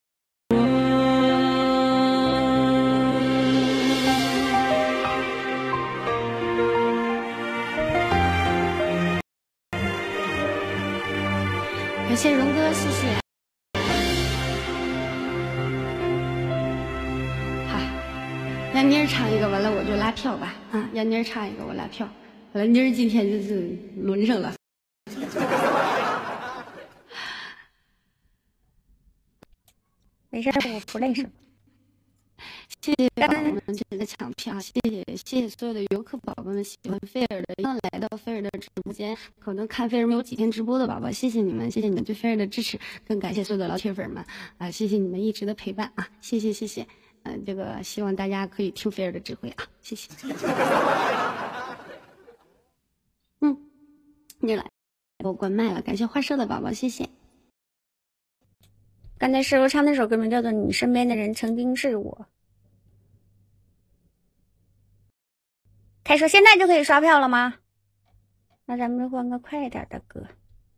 感谢荣哥，谢谢。好，让妮儿唱一个，完了我就拉票吧。啊，让妮儿唱一个，我拉票。完了，妮儿今天就是轮上了。 没事，我不累是。 谢谢宝宝们现在抢票，谢谢谢谢所有的游客宝宝们喜欢菲尔的，刚来到菲尔的直播间，可能看菲尔没有几天直播的宝宝，谢谢你们，谢谢你们对菲尔的支持，更感谢所有的老铁粉们啊，谢谢你们一直的陪伴啊，谢谢谢谢，嗯、呃，这个希望大家可以听菲尔的指挥啊，谢谢。嗯，你来，我关麦了，感谢花社的宝宝，谢谢。 刚才师傅唱那首歌名叫做《你身边的人曾经是我》。开说现在就可以刷票了吗？那咱们就换个快点的歌。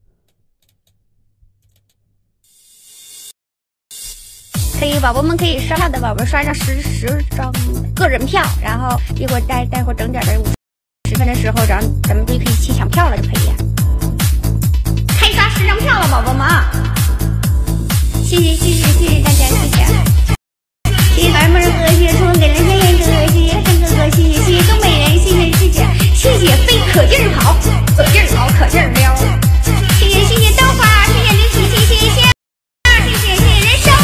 可以，宝宝们可以刷票的宝宝刷上十十张个人票，然后一会儿待待会儿整点的五十分的时候，咱咱们就可以去抢票了，就可以。开刷十张票了，宝宝们啊！谢谢谢谢谢谢大家，谢谢。谢谢白妹哥，谢谢冲给人天燕哥哥，谢谢三哥哥，谢谢谢谢东北人，谢谢谢谢谢谢飞可劲儿跑，可劲儿跑，可劲儿撩。谢谢谢谢豆花，谢谢李喜，谢谢谢谢谢谢谢谢人生。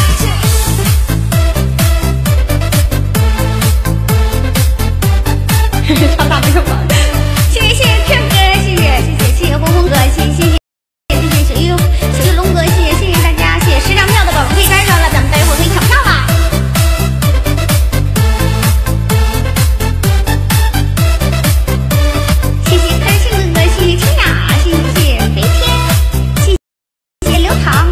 唱大没有吧？谢谢谢谢 Q 哥，谢谢谢谢谢谢红红哥，谢谢谢谢谢谢小玉小玉龙哥，谢谢谢谢大家，谢谢十张票的宝宝可以干上了，咱们待会儿可以抢票了。谢谢开心哥哥，谢谢清雅，谢谢谢谢飞天，谢谢刘唐。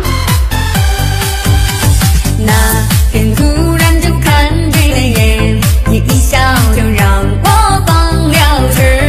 那天突然就看对了眼，你一笑就让我放了痴。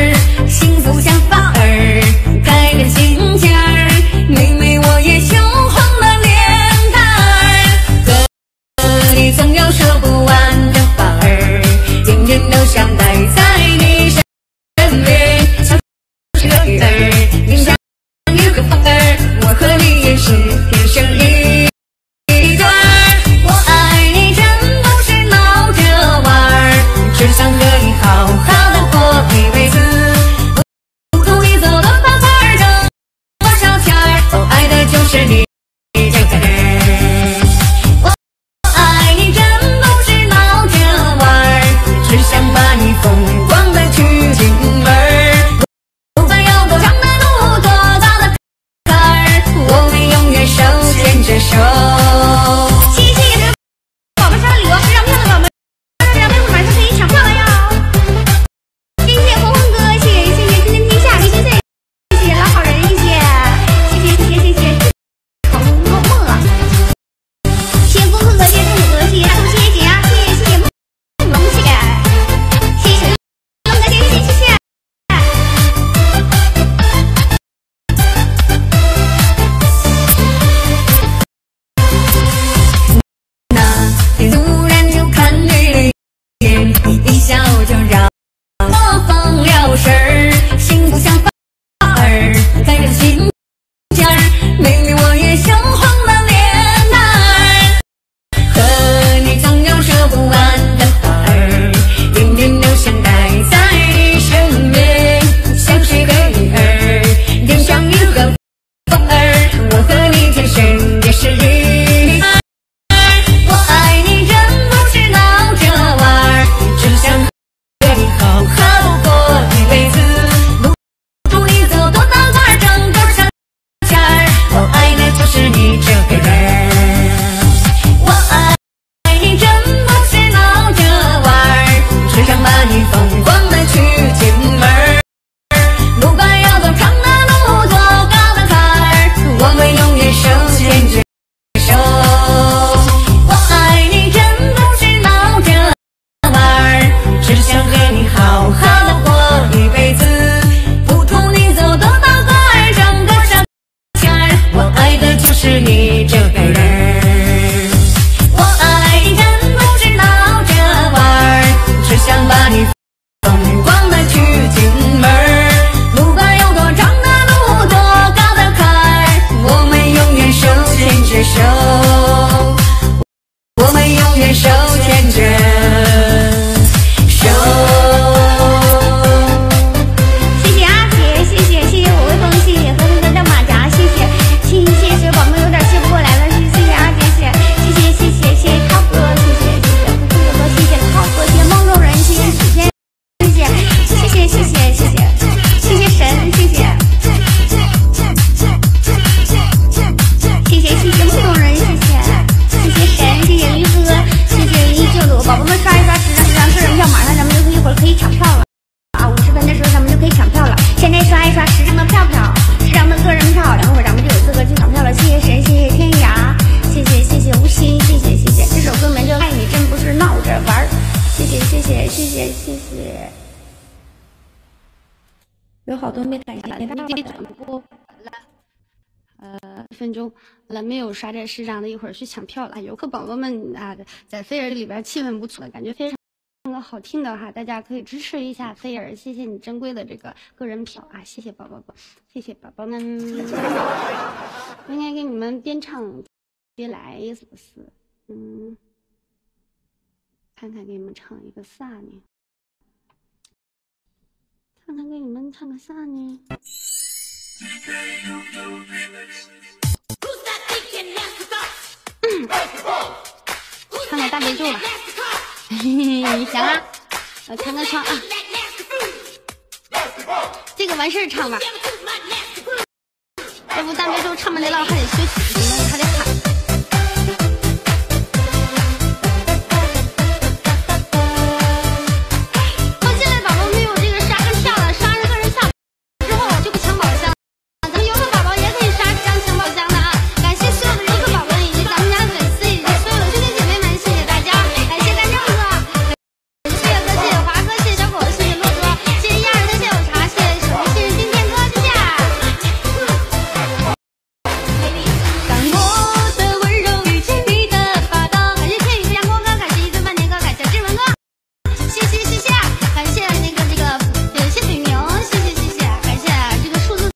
现在刷一刷十张的票票，十张的个人票，然后咱们就有资格进场票了。谢谢神，谢谢天涯，谢谢谢谢无心，谢谢谢谢。这首歌名叫《爱你真不是闹着玩》，谢谢谢谢谢谢谢谢。有好多没感谢，没办法转播了。呃，一分钟了，没有刷这十张的，一会儿去抢票了。游客宝宝们啊，在飞儿里边气氛不错，感觉非常。好听的哈，大家可以支持一下菲儿，谢谢你珍贵的这个个人票啊，谢谢宝宝们，谢谢宝宝们。我应该给你们边唱边来，是不是？嗯，看看给你们唱一个啥呢？看看给你们唱个啥呢？唱个大悲咒吧。你行啊，我弹个唱啊，这个完事儿唱吧，要不大悲咒唱不来了还得休息，还得喊。